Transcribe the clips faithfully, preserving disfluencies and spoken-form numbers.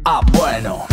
Ah, bueno.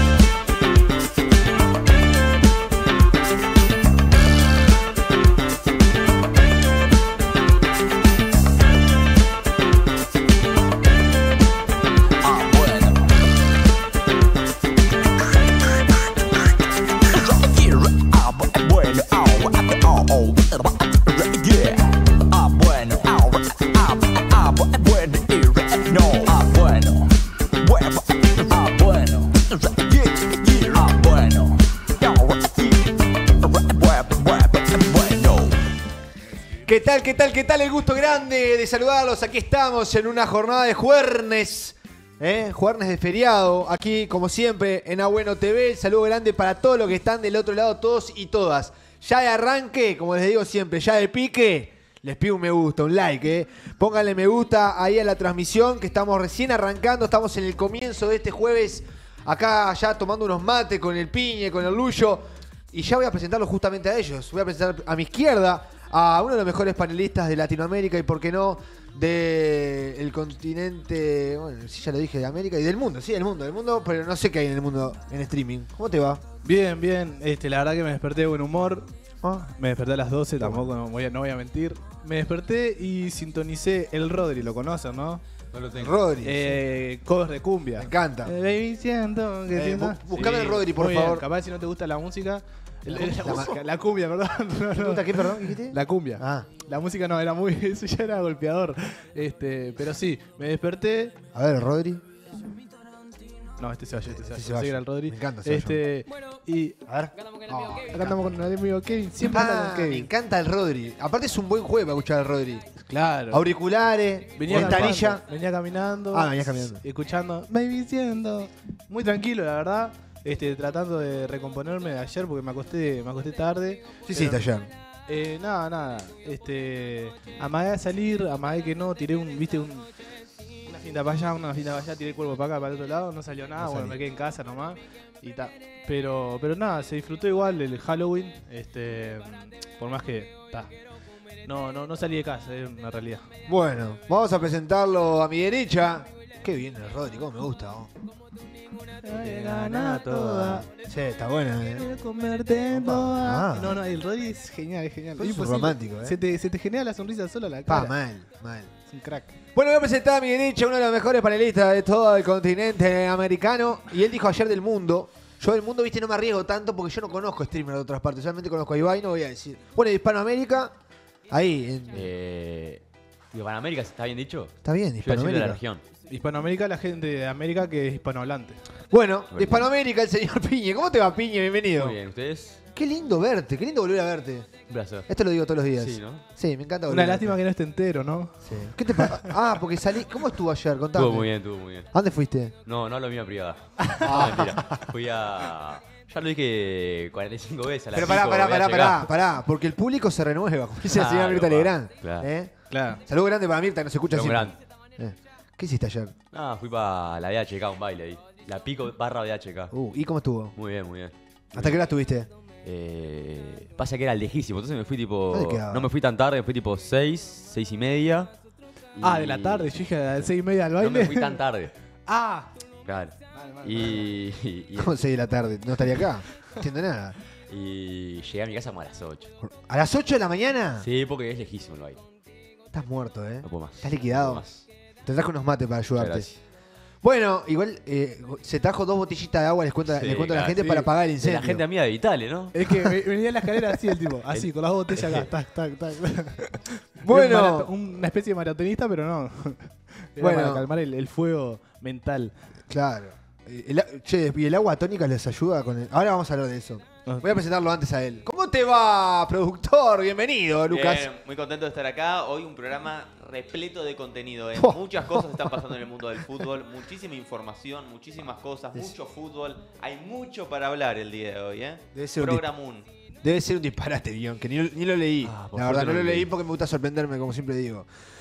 ¿Qué tal, qué tal, qué tal? El gusto grande de saludarlos. Aquí estamos en una jornada de jueves, ¿eh? Jueves de feriado. Aquí, como siempre, en A Bueno T V. El saludo grande para todos los que están del otro lado, todos y todas. Ya de arranque, como les digo siempre, ya de pique, les pido un me gusta, un like, ¿eh? Pónganle me gusta ahí a la transmisión, que estamos recién arrancando. Estamos en el comienzo de este jueves, acá ya tomando unos mates con el Piñe, con el Luyo. Y ya voy a presentarlos justamente a ellos. Voy a presentar a mi izquierda a uno de los mejores panelistas de Latinoamérica y, por qué no, del continente, bueno, sí, ya lo dije, de América y del mundo, sí, del mundo, del mundo, pero no sé qué hay en el mundo en streaming. ¿Cómo te va? Bien, bien. Este, la verdad que me desperté de buen humor. ¿Ah? Me desperté a las doce, tampoco no voy, a, no voy a mentir. Me desperté y sintonicé el Rodri, ¿lo conocen, no? No lo tengo. Rodri. Eh, sí. Covers de cumbia. Me encanta. Eh, baby, siento que eh, bu buscame sí, el Rodri, por muy favor. Bien. Capaz si no te gusta la música. El, el, la, la, música la cumbia, perdón. No, no. ¿Te gusta qué, perdón? ¿Qué dijiste? La cumbia. Ah. La música no, era muy. Eso ya era golpeador. Este, pero sí, me desperté. A ver, Rodri. No, este se vaya, este se vaya. Este se vaya. Era el Rodri. Me encanta. Este, y. A ver. Acá andamos con el amigo Kevin. Siempre ah, andamos con Kevin. Me encanta el Rodri. Aparte es un buen juego para escuchar al Rodri. Claro. Auriculares, venía ventanilla. Caminando, venía caminando. Ah, venía caminando. Escuchando. Baby siendo. Muy tranquilo, la verdad. Este, tratando de recomponerme de ayer porque me acosté, me acosté tarde. Sí, sí, está ayer. Eh, nada, nada. Este, amagué a salir, amagué que no, tiré un, viste, un, una finta para allá, una finta para allá, tiré el cuerpo para acá, para el otro lado, no salió nada, no bueno, me quedé en casa nomás y ta. Pero, pero nada, se disfrutó igual el Halloween, este, por más que, ta. No, no, no salí de casa, es una realidad. Bueno, vamos a presentarlo a mi derecha. Qué bien el Rodri, cómo me gusta. ¿No? Gana toda. Sí, está buena, eh. Quiero comerte toda. Ah. No, no, el Rodri es genial, es genial. Es romántico, eh. Se te, se te genera la sonrisa sola a la cara. Pa, mal, mal. Es un crack. Bueno, voy a presentar a mi derecha uno de los mejores panelistas de todo el continente americano. Y él dijo ayer del mundo. Yo del mundo, viste, no me arriesgo tanto porque yo no conozco streamers de otras partes. Solamente conozco a Ibai, no voy a decir. Bueno, de Hispanoamérica, ahí. En... Eh, Hispanoamérica, ¿está bien dicho? Está bien, Yo soy de Hispanoamérica. la región. Hispanoamérica, la gente de América que es hispanohablante. Bueno, de Hispanoamérica, el señor Piñe. ¿Cómo te va, Piñe? Bienvenido. Muy bien, ¿ustedes? Qué lindo verte, qué lindo volver a verte. Un placer. Esto lo digo todos los días. Sí, ¿no? Sí, me encanta volver. Una lástima que no esté entero, ¿no? Sí. ¿Qué te pasa? Ah, porque salí. ¿Cómo estuvo ayer? Contame. Estuvo muy bien, estuvo muy bien. ¿A dónde fuiste? No, no hablo mía privada. No, mentira. Fui a... Ya lo dije cuarenta y cinco veces a la Pero pará, pico, pará, voy a pará, llegar. pará, pará, porque el público se renueva, como dice la señora Claro, Mirta pa, Legrand. claro. ¿Eh? Claro. Saludo grande para Mirta, que nos escucha Saludo siempre. Eh. ¿Qué hiciste ayer? Ah, fui para la D H K, un baile ahí. La pico barra D H K. Uh, ¿y cómo estuvo? Muy bien, muy bien. ¿Hasta qué hora estuviste? Eh, pasa que era lejísimo, entonces me fui tipo... ¿Dónde quedaba? No me fui tan tarde, me fui tipo seis, seis y media. Ah, Y- de la tarde, yo dije a las seis y media al No baile. me fui tan tarde. Ah. Claro. Vale, vale, Y, y, y- ¿Cómo seis de la tarde? No estaría acá. No entiendo nada. y llegué a mi casa como a las ocho. ¿A las ocho de la mañana? Sí, porque es lejísimo el baile. Estás muerto, ¿eh? No puedo más. Estás liquidado. No puedo más. Te trajo unos mates para Muchas ayudarte. gracias. Bueno, igual eh, se trajo dos botellitas de agua, les cuento, Sí, les cuento a la claro, gente sí. para apagar el De incendio. la gente amiga de Vitale, ¿no? Es que ve- venía en la escalera así el tipo, así, con las dos botellas acá, tac, tac, tac. Bueno. Era un marato- una especie de maratonista, pero no. Era Bueno. para calmar el, el fuego mental. Claro. Eh, el a- che, ¿y el agua tónica les ayuda con el...? Ahora vamos a hablar de eso. Ah. Voy a presentarlo antes a él. ¿Cómo te va, productor? Bienvenido, Lucas. Bien, muy contento de estar acá. Hoy un programa repleto de contenido. ¿eh? Oh. Muchas cosas están pasando en el mundo del fútbol, muchísima información, muchísimas cosas, Es- mucho fútbol. Hay mucho para hablar el día de hoy. ¿eh? Debe ser un Programún. Debe ser un disparate, guión, que ni, ni lo leí. Ah, por la verdad, suerte no no lo lo leí leí. porque me gusta sorprenderme, como siempre digo.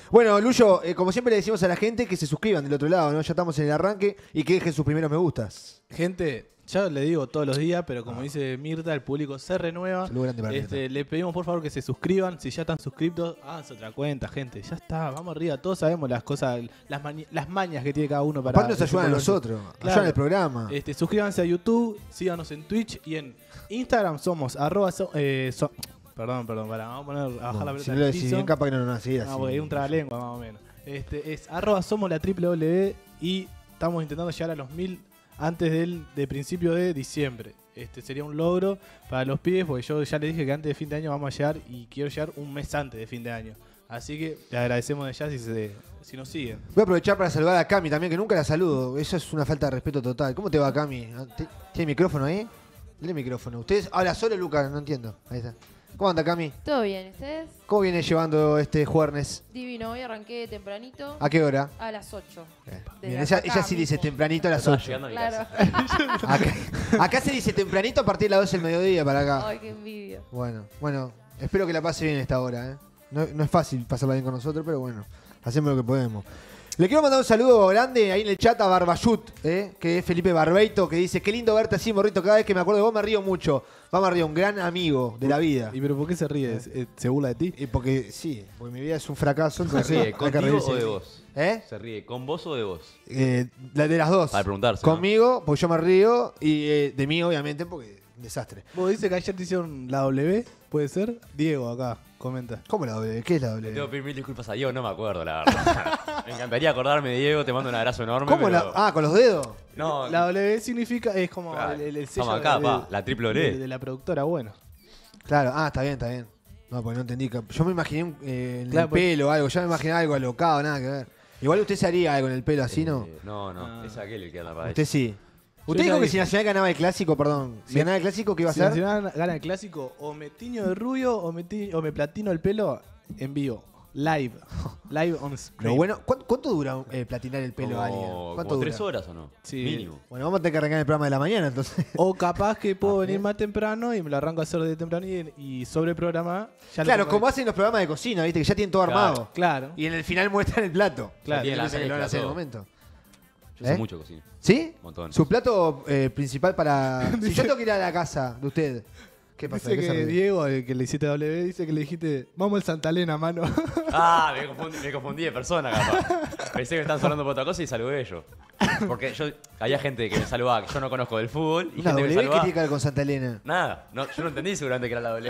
Bueno, Luyo, eh, como siempre le decimos a la gente que se suscriban del otro lado, ¿no? Ya estamos en el arranque y que dejen sus primeros me gustas. Gente, ya le digo todos los días, pero como dice Mirta, el público se renueva. Saludo grande para Este, le pedimos por favor que se suscriban. Si ya están suscriptos, háganse otra cuenta, gente. Ya está, vamos arriba. Todos sabemos las cosas, las, mani- las mañas que tiene cada uno para. Aparte nos ayudan a nosotros, Claro. ayudan al programa. Este, suscríbanse a YouTube, síganos en Twitch y en Instagram somos arroba so- eh, so- perdón, perdón, para, vamos a poner a bajar No, la pelota si al no lo decís piso. bien, capaz que no nos van a seguir así. No, porque hay un trabalengua más o menos. Este, es arroba somos la triple W y estamos intentando llegar a los mil antes del de principio de diciembre. Este sería un logro para los pibes, porque yo ya les dije que antes de fin de año vamos a llegar y quiero llegar un mes antes de fin de año. Así que le agradecemos de ya si, se, si nos siguen. Voy a aprovechar para saludar a Cami también, que nunca la saludo. Eso es una falta de respeto total. ¿Cómo te va, Cami? ¿T- ¿Tiene micrófono ahí? Dile micrófono. ¿Ustedes habla solo, Lucas? No entiendo. Ahí está. ¿Cómo anda, Cami? Todo bien, ¿ustedes? ¿Cómo viene llevando este jueves? Divino, hoy arranqué tempranito ¿A qué hora? a las ocho. Bien. Desde Bien, ella, acá ella sí dice mismo. tempranito a las Estaba ocho. llegando a mi Claro. casa. Acá, acá se dice tempranito a partir de las doce del mediodía para acá. Ay, qué envidia. Bueno, bueno, espero que la pase bien esta hora, ¿eh? No, no es fácil pasarla bien con nosotros, pero bueno, hacemos lo que podemos. Le quiero mandar un saludo grande ahí en el chat a Barbayut, ¿eh? Que es Felipe Barbeito, que dice, qué lindo verte así, morrito, cada vez que me acuerdo de vos me río mucho. Vamos arriba, un gran amigo de la vida. ¿Y pero por qué se ríe? Eh, ¿Se burla de ti? Y porque, sí, porque mi vida es un fracaso, ¿Se entonces ríe hay que contigo reírse. o de vos? ¿Eh? ¿Se ríe con vos o de vos? Eh, la de las dos. Para preguntarse, ¿no? Conmigo, porque yo me río, y eh, de mí, obviamente, porque un desastre. Vos dices que ayer te hicieron la W, ¿puede ser? Diego acá, comenta. ¿Cómo la doble? ¿Qué es la Le tengo que doble? pedir mil disculpas a Diego, no me acuerdo, la verdad. Me encantaría acordarme de Diego, te mando un abrazo enorme. ¿Cómo pero... la...? Ah, ¿con los dedos? No, La W significa, es como Claro. el, el- el sello Vamos acá, de, pa, la triple de, W. de la productora, bueno. Claro, ah, está bien, está bien. No, porque no entendí. Yo me imaginé eh, en Claro, el pues- pelo o algo, ya me imaginé algo alocado, nada que ver. Igual usted se haría algo en el pelo así, ¿no? Eh, no, no, Ah. es aquel el que anda para Usted eso. sí. Yo Usted ya dijo que dije. si Nacional ganaba el clásico, perdón. Si Sí. ganaba el clásico, ¿qué iba a Si hacer? Nacional gana el clásico, o me tiño de rubio o me, ti- o me platino el pelo en vivo. Live. Live on screen. Lo bueno, ¿cuánto, cuánto dura eh, platinar el pelo Como, a alguien? como ¿Cuánto dura? tres horas o no? Sí. Mínimo. Bueno, vamos a tener que arrancar el programa de la mañana, entonces. O capaz que puedo Ah, venir bien. más temprano y me lo arranco a hacer de temprano y, y sobre programa. Ya lo Claro, pongo como ahí. hacen los programas de cocina, ¿viste? Que ya tienen todo Claro. armado. Claro. Y en el final muestran el plato. Claro. tiene la Piensan que lo van a mezcla, hacer en el todo. momento. Yo ¿Eh? sé mucho cocina. ¿Sí? Un montón. Su plato eh, principal para... Si yo tengo que ir a la casa de usted, ¿qué pasa? Dice ¿Qué se que ríe? Diego, el que le hiciste W, dice que le dijiste, vamos al Santa Elena, mano. Ah, me confundí, me confundí de persona, capaz. Pensé que estaban hablando por otra cosa y saludé yo. Porque yo, había gente que me saludaba que yo no conozco del fútbol y Una gente que W me que saludaba. tiene que ver con Santa Elena. Nada, no, yo no entendí seguramente que era la doble.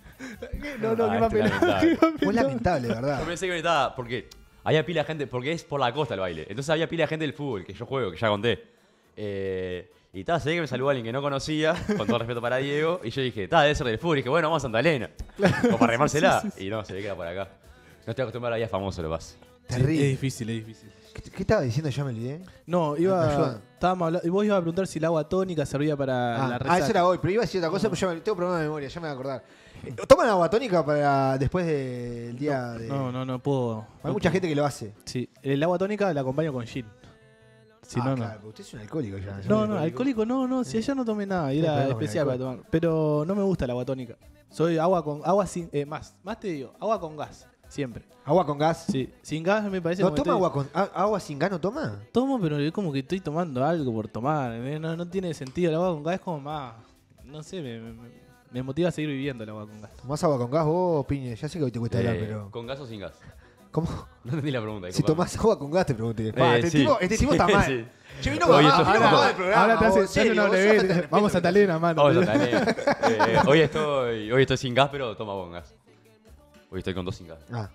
no, no, Ah, qué este papel. lamentable. Muy lamentable, ¿verdad? Yo pensé que estaba, porque había pila de gente, porque es por la costa el baile. Entonces había pila de gente del fútbol, que yo juego, que ya conté. Eh, y estaba, sé que me saludó alguien que no conocía, con todo respeto para Diego, y yo dije, está, debe ser del fútbol. Y dije, bueno, vamos a Santa Elena. Como para remársela. Y no, se ve que era por acá. No estoy acostumbrado a días famosos, lo pasa. Es Terrible. difícil, es difícil. ¿Qué, qué estaba diciendo? Ya me olvidé. No, Me iba. ayudan. Estábamos hablando. Y vos ibas a preguntar si el agua tónica servía para Ah, la ah, resaca. eso era hoy, pero iba a decir otra cosa, pero ya me, tengo problema de memoria, ya me voy a acordar. Eh, ¿Toman agua tónica para después del día de...? No, no, no puedo. Hay no mucha puedo. gente que lo hace. Sí, el agua tónica la acompaño con gin. Si ah, no, claro, no. porque usted es un alcohólico ya. yo No, soy no, alcohólico no, no, si allá no tomé nada, y Sí, era pero no, especial para alcohol. tomar. Pero no me gusta el agua tónica. Soy agua con, agua sin, eh, más, más te digo, agua con gas, siempre. ¿Agua con gas? Sí, sin gas me parece ¿No como que toma estoy- agua con a- agua sin gas? ¿No toma? Tomo, pero es como que estoy tomando algo por tomar, ¿eh? no, no tiene sentido, el agua con gas es como más, no sé, me, me, me motiva a seguir viviendo el agua con gas. ¿Tomás agua con gas vos, Piñe? Ya sé que hoy te cuesta hablar, Eh, pero... ¿Con gas o sin gas? ¿Cómo? No entendí la pregunta. Si disculpame. tomás agua con gas te pregunté. Eh, Pa, este, sí. tipo, este tipo está mal. Sí. Che, vino Oye, mamá, esto- vino mamá ahora- del programa. Ahora te hace, vos, te hace serio, una vos W, sos falta de vamos a respeto. Santa Elena, mano. Vamos a Santa Elena. Eh, hoy, estoy, hoy estoy sin gas, pero toma agua con gas. Hoy estoy con dos sin gas. Ah.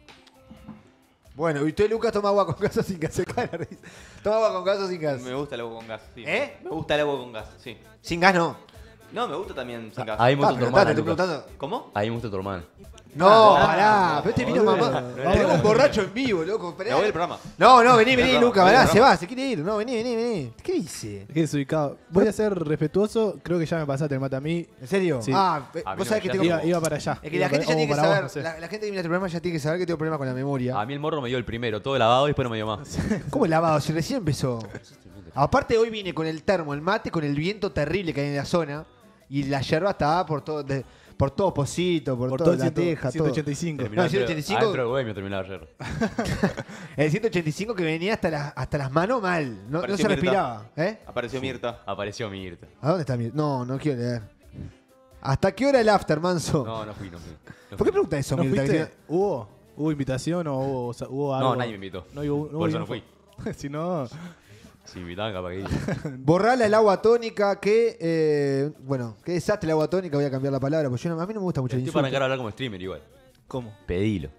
Bueno, ¿y usted, Lucas, toma agua con gas o sin gas? Se cae la risa. ¿Toma agua con gas o sin gas? Me gusta el agua con gas, sí. ¿Eh? Me gusta el agua con gas, sí. Sin gas no. No, me gusta también sin gas. Ahí me Ah, gusta tu pero hermana. está, te estoy Lucas. preguntando. ¿Cómo? Ahí me gusta tu hermana. No, Ah, pará. no, pero este vino boludo. mamá. No, Tenemos no, un borracho en vivo, loco. Esperá. Me voy del programa. No, no, vení, vení, No, Lucas, no, pará, no. se va, se quiere ir. No, vení, vení, vení. ¿Qué dice? Qué desubicado. Voy a ser respetuoso, creo que ya me pasaste el mate a mí. ¿En serio? Sí. Ah, eh, A mí vos no sabés me que llama. tengo... Iba, iba para allá. Es que Iba la gente ya para- tiene o que para saber, vos, no sé. la, la gente que mira este programa ya tiene que saber que tengo problemas con la memoria. A mí el morro me dio el primero, todo lavado y después no me dio más. ¿Cómo el lavado? Si recién empezó. Aparte hoy vine con el termo, el mate, con el viento terrible que hay en la zona y la yerba estaba por todo. de- Por todo Posito, por, Por toda todo la el teja, ciento todo. ochenta y cinco. Terminó No, adentro- ciento ochenta y cinco. Adentro del bohemio terminaba ayer. El ciento ochenta y cinco que venía hasta las, hasta las manos mal. No, no Apareció se Mirta. respiraba. ¿Eh? Apareció Mirta. Apareció Mirta. ¿A dónde está mi.? No, no quiero leer. ¿Hasta qué hora el after, Manso? No, no fui, no fui. No ¿Por qué fui. pregunta eso, ¿No Mirta? fuiste? Que- ¿Hubo? ¿Hubo invitación o hubo, o sea, hubo algo? No, nadie me invitó. No, hubo, no hubo Por eso no info. fui. Si no, Si me invitaban, capaz que iba. Borrala el agua tónica, que. eh, bueno, qué desastre el agua tónica, voy a cambiar la palabra, porque yo no- a mí no me gusta mucho el Estoy para insulto. arrancar a hablar como streamer igual. ¿cómo? Pedilo.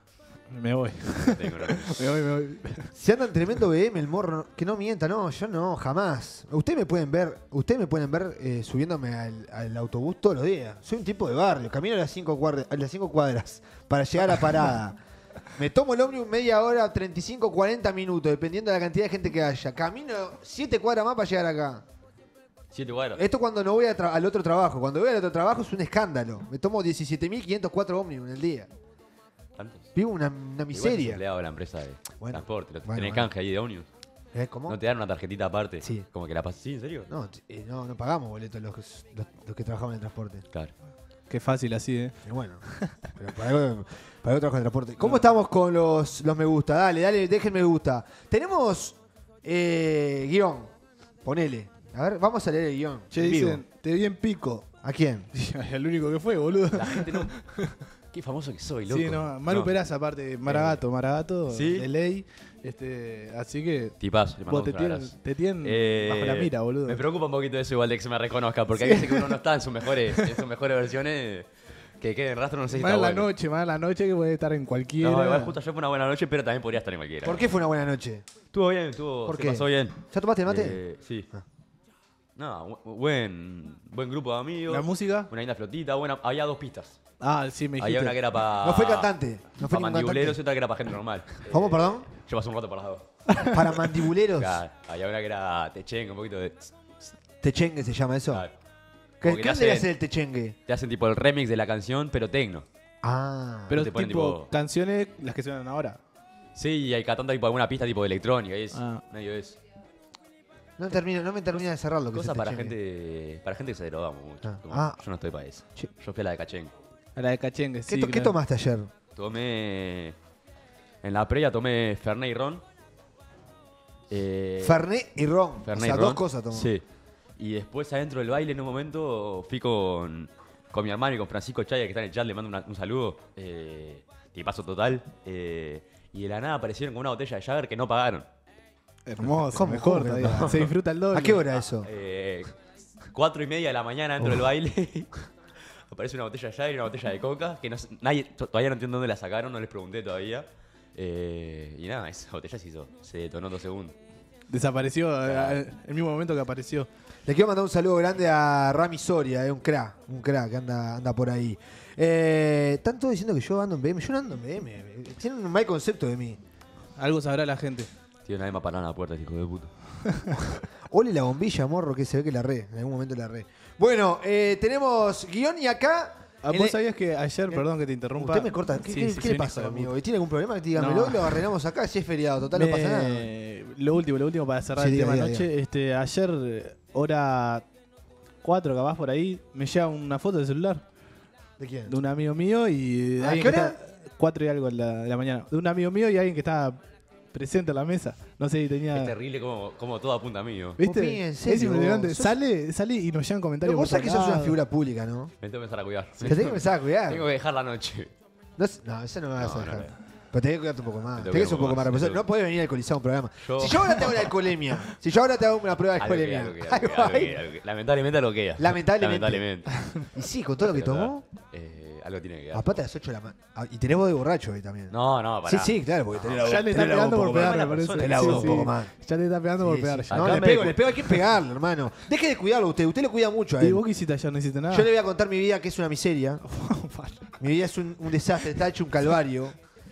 Me voy. Tengo, no. Me voy, me voy. Si anda en tremendo B M el morro, que no mienta, no, yo no, jamás. Ustedes me pueden ver, ustedes me pueden ver eh, subiéndome al, al autobús todos los días. Soy un tipo de barrio, camino a las cinco cuadras, a las cinco cuadras para llegar a la parada. Me tomo el ómnibus media hora, treinta y cinco, cuarenta minutos, dependiendo de la cantidad de gente que haya. Camino siete cuadras más para llegar acá. Siete cuadras. Esto cuando no voy a tra- al otro trabajo. Cuando voy al otro trabajo es un escándalo. Me tomo diecisiete mil quinientos cuatro ómnibus en el día. ¿Tantos? Vivo una, una Igual sos miseria. empleado de la empresa de Bueno, transporte. ¿No bueno, ¿Tenés bueno. canje ahí de ómnibus? ¿Eh? ¿Cómo? ¿No te dan una tarjetita aparte? Sí. Como que la pasas. ¿Sí? ¿En serio? No, t- eh, no, no pagamos boletos los, los, los que trabajamos en el transporte. Claro. Qué fácil así, ¿eh? Y bueno, pero para algo, para algo trabajo en el transporte. ¿Cómo estamos con los, los me gusta? Dale, dale, dejen me gusta. Tenemos eh, guión. Ponele. A ver, vamos a leer el guión. Che, en vivo. dicen, te vi en pico. ¿A quién? El único que fue, boludo. La gente no. Qué famoso que soy, loco. Sí, no, Manu No. Peraza, aparte, Maragato, Maragato, ¿Sí? de ley. Este, así que Tipazo, le vos mandamos te un tienen, abrazo. te tienen Eh, bajo la mira, boludo. Me preocupa un poquito eso igual de que se me reconozca, porque hay veces que uno no está en sus mejores, en sus mejores versiones, que quede en rastro, no sé si Más está en la bueno. noche, más en la noche que puede estar en cualquiera. No, igual justo ayer fue una buena noche, pero también podría estar en cualquiera. ¿Por qué fue una buena noche? Estuvo bien, estuvo, ¿Por se qué? pasó bien. ¿Ya tomaste el mate? Eh, sí. Ah. No, bu- buen, buen grupo de amigos. ¿La música? Una linda flotita, buena, había dos pistas. Ah, sí, me dijiste. Había una que era para... No fue cantante. No fue ningún mandibuleros cantante. y otra que era para gente normal. ¿Cómo, Eh, perdón? Yo pasé un rato por las dos. Para mandibuleros. Claro, había una que era techengue, un poquito de... Techengue se llama eso. Claro. ¿Qué, Como que ¿qué te debe hacen- ser el techengue? Te hacen tipo el remix de la canción, pero tecno. Ah. Pero te tipo, ponen tipo- canciones, las que suenan ahora. Sí, y hay cada tanto tipo alguna pista tipo de electrónica, y es Ah. medio eso. No, termino, no me termina de cerrar lo que Cosa es el para techengue. gente, para gente que se drogamos mucho. Ah. Como Ah. Yo no estoy para eso. Che. Yo fui a la de Cachengue. A la de Cachengue, ¿Qué, sí. to- ¿Qué claro. tomaste ayer? Tomé... En la previa tomé Fernet y Ron. Eh, Fernet y ron. Fernet o y sea, ron. dos cosas tomó. Sí. Y después adentro del baile en un momento fui con, con mi hermano y con Francisco Chaya, que está en el chat, le mando una- un saludo. Eh, tipazo total. Eh, y de la nada aparecieron con una botella de Jagger que no pagaron. Hermoso, ¿Cómo, mejor cómo que todavía. no? Se disfruta el doble. ¿A qué hora eso? Eh, cuatro y media de la mañana dentro del baile. Aparece una botella de Jagger y una botella de coca, que no, sé- nadie, to- todavía no entiendo dónde la sacaron, no les pregunté todavía. Eh, y nada, esa botella se hizo, se detonó en dos segundos. Desapareció Claro. eh, el mismo momento que apareció. Le quiero mandar un saludo grande a Rami Soria, eh, un crack, un crack que anda, anda por ahí. Eh, están todos diciendo que yo ando en B M. Yo no ando en B M. Tienen un mal concepto de mí. Algo sabrá la gente. Tiene una misma parada en la puerta, este hijo de puta. Ole la bombilla, morro, que se ve que la re. En algún momento la re. Bueno, eh, tenemos guión y acá. Ah, en ¿Vos el- sabías que ayer, perdón que te interrumpa? Usted me corta. ¿Qué, Sí, qué- sí, qué soy le un pasa, hijo de amigo? puta. ¿Tiene algún problema? Dígamelo No. y lo arreglamos acá. Si es feriado, total, no Me- pasa nada. Lo último, lo último para cerrar Sí, el diga, tema diga, anoche. Este, ayer, eh, hora cuatro, capaz por ahí, me llega una foto del celular ¿De quién? de un amigo mío y de ¿A alguien qué que hora? está- cuatro y algo de la, de la mañana. De un amigo mío y alguien que estaba presente en la mesa. No sé si tenía. Es terrible como, como todo apunta a mí, ¿no? ¿Viste? Opi, en serio, es impresionante. vos sos- Sale, sale y nos llegan comentarios. Vos por sabés que todos sos una lados. figura pública, ¿no? Me tengo que empezar a cuidar. Te tenés que empezar a cuidar. Tengo que dejar la noche. No, es- no, eso no me vas No, a no, dejar. no. Pero tenés que cuidarte un poco más. Me tengo Tenés que que ser un poco más cuidar más, responsable. me No podés venir alcoholizado a un programa. Yo- Si yo ahora te hago una alcoholemia, si yo ahora te hago una prueba de Algo queda, alcoholemia. algo queda, algo queda, algo queda, algo queda. Lamentablemente algo queda. Lamentablemente. Lamentablemente. Y sí, con todo lo que Pero, tomó, eh, algo tiene que quedar. aparte a las ocho de la mañana. Y tenés voz de borracho hoy también. No, no, para. Sí, sí, claro, porque tenés la voz. Ya le está tenés la voz pegando un por poco pegar, más. me parece. Tenés la voz un poco más. Ya te está pegando por Sí, pegar. sí. ya. No, Acá le me- pego, le pego, hay que pegarlo, hermano. Deje de cuidarlo usted, usted lo cuida mucho a ¿Y él. vos qué hiciste ayer? ¿No hiciste nada? Yo le voy a contar mi vida, que es una miseria. Mi vida es un, un desastre, está hecho un calvario.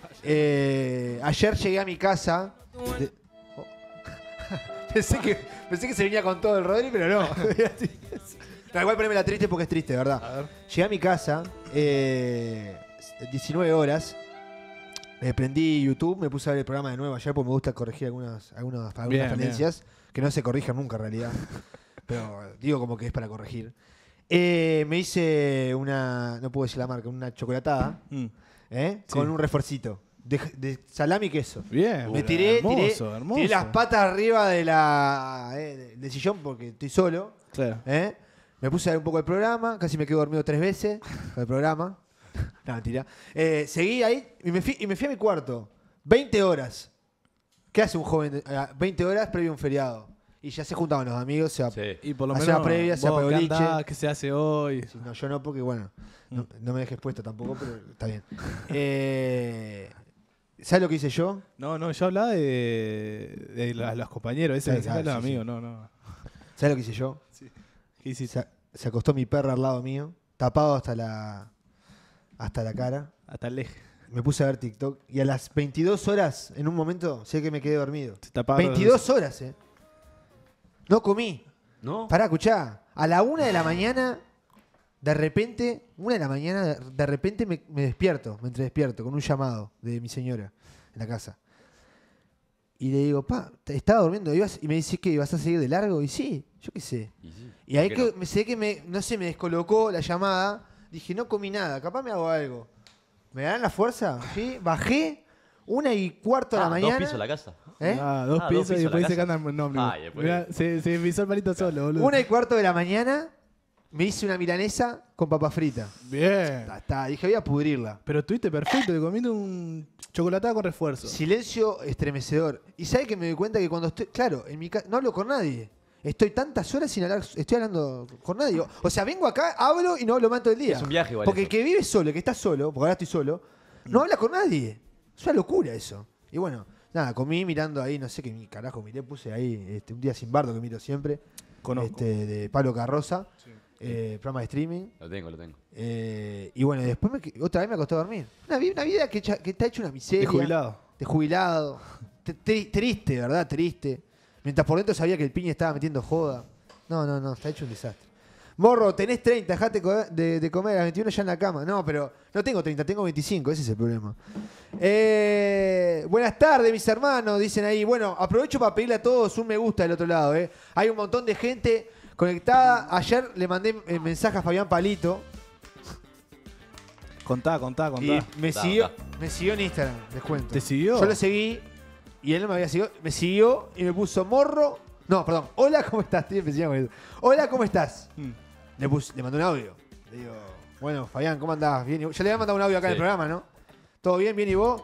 Eh, ayer llegué a mi casa. de- oh. pensé, que, pensé que se venía con todo el Rodri, pero no. No, igual poneme la triste porque es triste, ¿verdad? A ver. Llegué a mi casa, eh, diecinueve horas. Me prendí YouTube, me puse a ver el programa de nuevo ayer porque me gusta corregir algunas, algunas, algunas Bien, falencias que no se corrijan nunca en realidad. Pero digo como que es para corregir. Eh, me hice una, no puedo decir la marca, una chocolatada, Mm. ¿eh? Sí. Con un refuercito de, de salami y queso. Bien. Me tiré, hermoso, tiré, hermoso. tiré las patas arriba de la eh, del sillón porque estoy solo. Claro. ¿eh? Me puse a ver un poco el programa, casi me quedo dormido tres veces con el programa. No, mentira. Eh, seguí ahí y me, fui, y me fui a mi cuarto. veinte horas. ¿Qué hace un joven? de- eh, veinte horas previo a un feriado. Y ya se juntaban los amigos, se va. Sí. Y por lo Hace menos una previa, se vos, apagó ¿qué el liche? andás? ¿Qué se hace hoy? Sí, no, yo no, porque bueno, no, no me dejes puesto tampoco, pero está bien. Eh, ¿Sabes lo que hice yo? No, no, yo hablaba de, de la- los compañeros, ese Sí, mensaje de claro, los sí, amigos, no, no. ¿Sabes lo que hice yo? ¿Qué hiciste? Se, se acostó mi perra al lado mío, tapado hasta la hasta la cara. Hasta el eje. Me puse a ver TikTok y a las veintidós horas, en un momento, sé que me quedé dormido. Se tapaba los- veintidós horas, ¿eh? No comí. ¿No? Pará, escuchá. A la una de la mañana, de repente, una de la mañana, de repente me, me despierto, me despierto con un llamado de mi señora en la casa. Y le digo, pa, te- estaba durmiendo, ibas, y me dice que ibas a seguir de largo. Y sí, yo qué sé. Y sí. Y ahí ¿Por qué que me sé que me, no sé, me descolocó la llamada. Dije, no comí nada, capaz me hago algo. ¿Me dan la fuerza? ¿Sí? Bajé, una y cuarto de Ah, la mañana. dos pisos la casa. ¿Eh? Ah, dos Ah, dos pisos y pisos después la dice que casa. andan. No, Ah, y después- Mirá, se, se pisó el palito solo, boludo. Una y cuarto de la mañana me hice una milanesa con papa frita. Bien. Está, está, dije, voy a pudrirla. Pero estuviste perfecto, te comiste un chocolatada con refuerzo. Silencio estremecedor. Y sabe que me doy cuenta que cuando estoy. Claro, en mi casa no hablo con nadie. Estoy tantas horas sin hablar, estoy hablando con nadie. O, o sea, vengo acá, hablo y no hablo más todo el día. Es un viaje igual Porque el eso. que vive solo, el que está solo, porque ahora estoy solo, no habla con nadie. Es una locura eso. Y bueno, nada, comí mirando ahí, no sé qué mi carajo miré, puse ahí este, un día sin bardo que miro siempre. Conozco. Este, de Pablo Carroza, eh, programa de streaming. Lo tengo, lo tengo. Eh, y bueno, después me que- otra vez me acosté a dormir. Una, vi- una vida que, echa- que está hecha una miseria. De jubilado. De jubilado. T- tri- triste, ¿verdad? Triste. Mientras por dentro sabía que el piña estaba metiendo joda. No, no, no, está hecho un desastre. Morro, tenés treinta, dejate co- de, de comer a las veintiuno ya en la cama. No, pero no tengo treinta, tengo veinticinco, ese es el problema. Eh, buenas tardes, mis hermanos, dicen ahí. Bueno, aprovecho para pedirle a todos un me gusta del otro lado. ¿eh? Hay un montón de gente conectada. Ayer le mandé eh, mensaje a Fabián Palito. Contá, contá, contá. Y me Da, siguió, da. me siguió en Instagram, les cuento. ¿Te siguió? Yo lo seguí y él no me había seguido. Me siguió y me puso morro. No, perdón. Hola, ¿cómo estás? Estoy empezando con eso. Hola, ¿cómo estás? Mm. Le, puse, le mandé un audio. Le digo, bueno, Fabián, ¿cómo andás? Bien. y vos? Ya le había mandado un audio acá en el Sí. programa, ¿no? ¿Todo bien? ¿Bien y vos?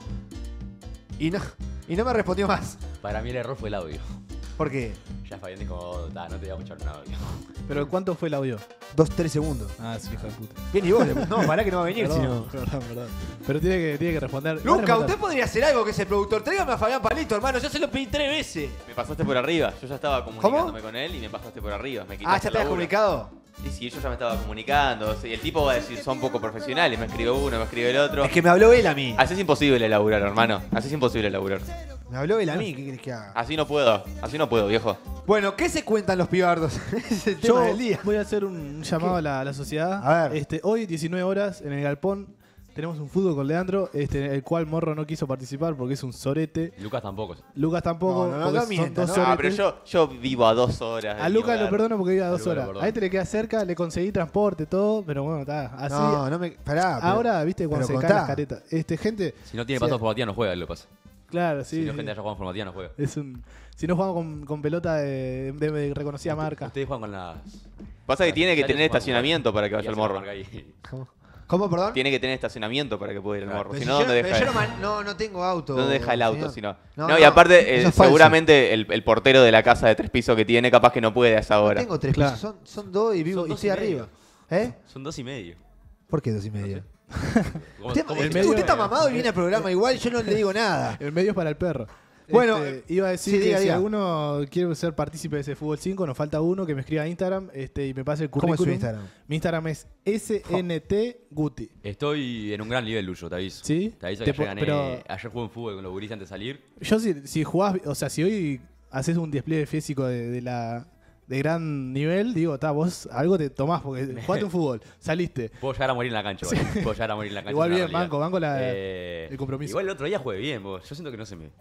Y no, y no me respondió más. Para mí el error fue el audio. ¿Por qué? Ya Fabián dijo, "Da, no te voy a escuchar un audio". ¿Pero cuánto fue el audio? Dos, tres segundos. Ah, sí, hijo de puta. Bien y vos. le puse, no, pará que no va a venir, Perdón, sino. perdón, perdón. Pero tiene que, tiene que responder. Va a Luca, responder. usted podría hacer algo que es el productor. Tráigame a Fabián Palito, hermano. Yo se lo pedí tres veces. Me pasaste por arriba. Yo ya estaba comunicándome con él y me pasaste por arriba. Me Ah, quitaste ¿ya el te has laburo. comunicado? Sí, sí, yo ya me estaba comunicando. Sí, el tipo va a decir, son poco profesionales. Me escribe uno, me escribe el otro. Es que me habló él a mí. Así es imposible laburar, hermano. Así es imposible laburar. Me habló él a mí. ¿Qué querés que haga? Así no puedo. Así no puedo, viejo. Bueno, ¿qué se cuentan los pibardos? Ese es el tema Yo del día. voy a hacer un llamado a la, a la sociedad. A ver. Este, hoy, diecinueve horas, en el Galpón, tenemos un fútbol con Leandro, este, el cual Morro no quiso participar porque es un sorete. Lucas tampoco. Lucas tampoco, No, no, no, porque no son mienta, dos ¿no? soretes. Ah, pero yo, yo vivo a dos horas. de A mi Lucas hogar. lo perdono porque vive a dos Lucas lo horas. perdono. A este le queda cerca, le conseguí transporte, todo, pero bueno, está. Así. No, no me. Pará. pero- Ahora, viste, cuando se pero caen contá. las caretas. Este, gente. Si no tiene Sí. pasos formativas no juega, lo pasa. Claro, sí. si no sí. gente haya jugado en formativa no juega. Es un. Si no jugamos con, con pelota de, de- de reconocida marca. Ustedes juegan con las... Pasa que tiene que Ya tener les juegan estacionamiento para que y vaya el hacen la morro. marca ahí. ¿Cómo? ¿Cómo, perdón? Tiene que tener estacionamiento para que pueda ir el morro. Pero Si si no, yo, ¿dónde pero deja yo el, no, man- no, no tengo auto. ¿dónde deja el auto? señor. Si no? No, No, y no, aparte, eso eh, es falso. seguramente el, el portero de la casa de tres pisos que tiene, capaz que no puede a esa No hora. tengo tres Claro. pisos, son, son dos y vivo Son y dos estoy y medio. arriba. ¿Eh? Son dos y medio. ¿Por qué dos y medio? ¿Cómo- Usted, cómo- el usted- medio- usted está mamado y viene al programa igual, yo no le digo nada. El medio es para el perro. Bueno, Este, iba a decir sí, que diga, si diga. alguno quiere ser partícipe de ese Fútbol cinco, nos falta uno que me escriba a Instagram este, y me pase el ¿Cómo es currículum. su Instagram? Mi Instagram es S N T Guti. Estoy en un gran nivel, Lucho, te aviso. ¿Sí? Te aviso Te que po- yo gané... pero- Ayer jugué en fútbol con los gurises antes de salir. Yo si, si jugás, o sea, si hoy haces un despliegue físico de, de la de gran nivel, digo, ta, vos algo te tomás porque jugaste un fútbol, saliste. Puedo llegar a morir en la cancha, igual. Puedo llegar a morir en la cancha. Igual es una bien, realidad. banco, banco la- Eh, el compromiso. Igual el otro día jugué bien, vos. Yo siento que no se me...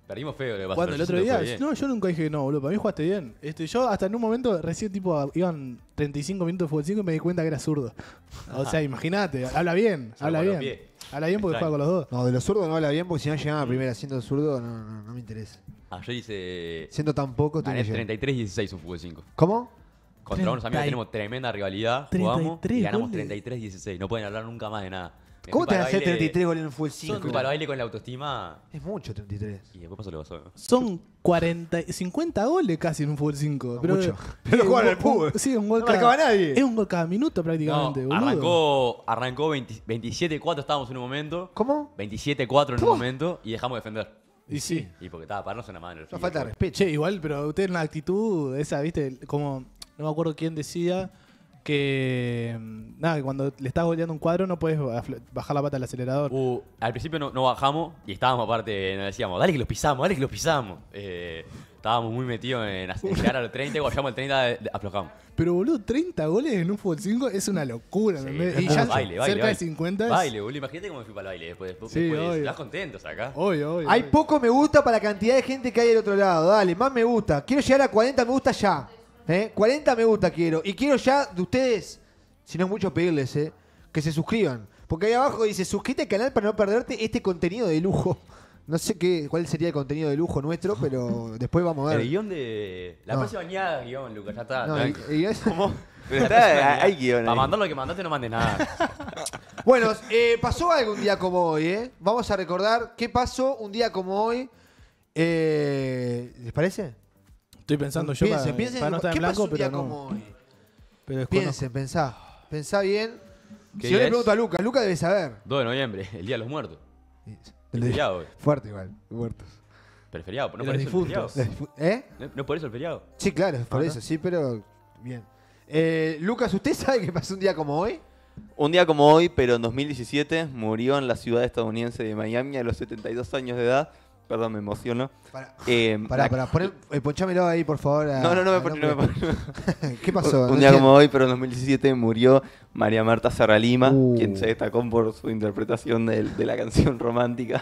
Perdimos feo. Le Cuando el otro día, no, yo nunca dije no, boludo, para mí jugaste bien. Este, yo hasta en un momento, recién tipo, iban treinta y cinco minutos de fútbol cinco y me di cuenta que era zurdo. O sea, imagínate, habla bien, Se habla lo bien. con los pies. Habla bien porque Extraño. juega con los dos. No, de los zurdos no habla bien porque si no llegaba a primera siendo zurdo, no, no, no me interesa. Ayer hice. Siendo tan poco, tengo Gané que llegar. treinta y tres dieciséis un fútbol cinco. ¿Cómo? Contra unos amigos treinta y- tenemos tremenda rivalidad. treinta y Jugamos tres y ganamos goles. treinta y tres dieciséis. No pueden hablar nunca más de nada. Me ¿Cómo fui te para vas a hacer el baile- treinta y tres goles en un fútbol Me cinco? fui para el baile con la autoestima Es mucho treinta y tres. y después pasó lo que pasó. Son cuarenta, cincuenta goles casi en un fútbol cinco. Pero, mucho. sí, Pero un jugaban gol- al fútbol. un- Sí, un gol No cada, marcaba nadie. Es un gol cada minuto prácticamente, No, boludo. arrancó, arrancó veinte veintisiete cuatro estábamos en un momento. ¿Cómo? veintisiete cuatro en un momento y dejamos de defender. Y sí. Y porque estaba para no una mano. No falta de respeto. Che, igual, pero usted en la actitud esa, viste, como, no me acuerdo quién decía que, mm, nada, que cuando le estás goleando un cuadro no puedes aflo- bajar la pata del acelerador. Uh, al principio no, no bajamos y estábamos aparte, nos decíamos, dale que los pisamos, dale que los pisamos. Eh, estábamos muy metidos en, hacer- en llegar a los treinta y cuando llegamos al treinta de- aflojamos. Pero, boludo, treinta goles en un fútbol cinco es una locura, Sí, ¿entendés? pero Y es ya baile, baile, cerca baile. de cincuenta es... Baile, boludo, imagínate cómo me fui para el baile después. después, Sí, después obvio. ¿Estás contentos acá? Obvio, obvio. Hay obvio. poco me gusta para la cantidad de gente que hay del otro lado. Dale, más me gusta. Quiero llegar a cuarenta me gusta ya. ¿eh? cuarenta me gusta quiero. Y quiero ya de ustedes, si no es mucho pedirles, ¿eh? que se suscriban. Porque ahí abajo dice, suscríbete al canal para no perderte este contenido de lujo. No sé qué, cuál sería el contenido de lujo nuestro, pero después vamos a El ver. guión de. La No. próxima añada, guión, Lucas, ya está. No, tranqui. y- y es- ¿Cómo? Pero está, hay guión Para ahí. mandar lo que mandaste, no mandes nada. Bueno, eh, pasó algo un día como hoy, ¿eh? Vamos a recordar qué pasó un día como hoy. Eh, ¿Les parece? Estoy pensando yo piensen, para, piensen. para no estar ¿Qué en pasó blanco, un día pero no. como hoy? Pero desconozco. Piensen, pensá. Pensá bien. ¿Qué Si yo día le es? pregunto a Lucas, Lucas debe saber. dos de noviembre, el Día de los Muertos. El El de- feriado hoy. Fuerte igual, muertos. Pero el feriado, ¿no De por los eso el feriado? difuntos. ¿Eh? ¿No, ¿No por eso el feriado? Sí, claro, es por Ah, eso, sí, pero bien. Eh, Lucas, ¿usted sabe qué pasó un día como hoy? Un día como hoy, pero en dos mil diecisiete, murió en la ciudad estadounidense de Miami a los setenta y dos años de edad. Perdón, me emociono. Pará, Eh, pará, la- pará, poné- eh, ponchámelo ahí, por favor. a- No, no, no me al pon- no me hombre. pon- ¿Qué pasó? Un No día entiendo. como hoy, pero en dos mil diecisiete, murió María Marta Serra Lima, Uh. quien se destacó por su interpretación de, de la canción romántica.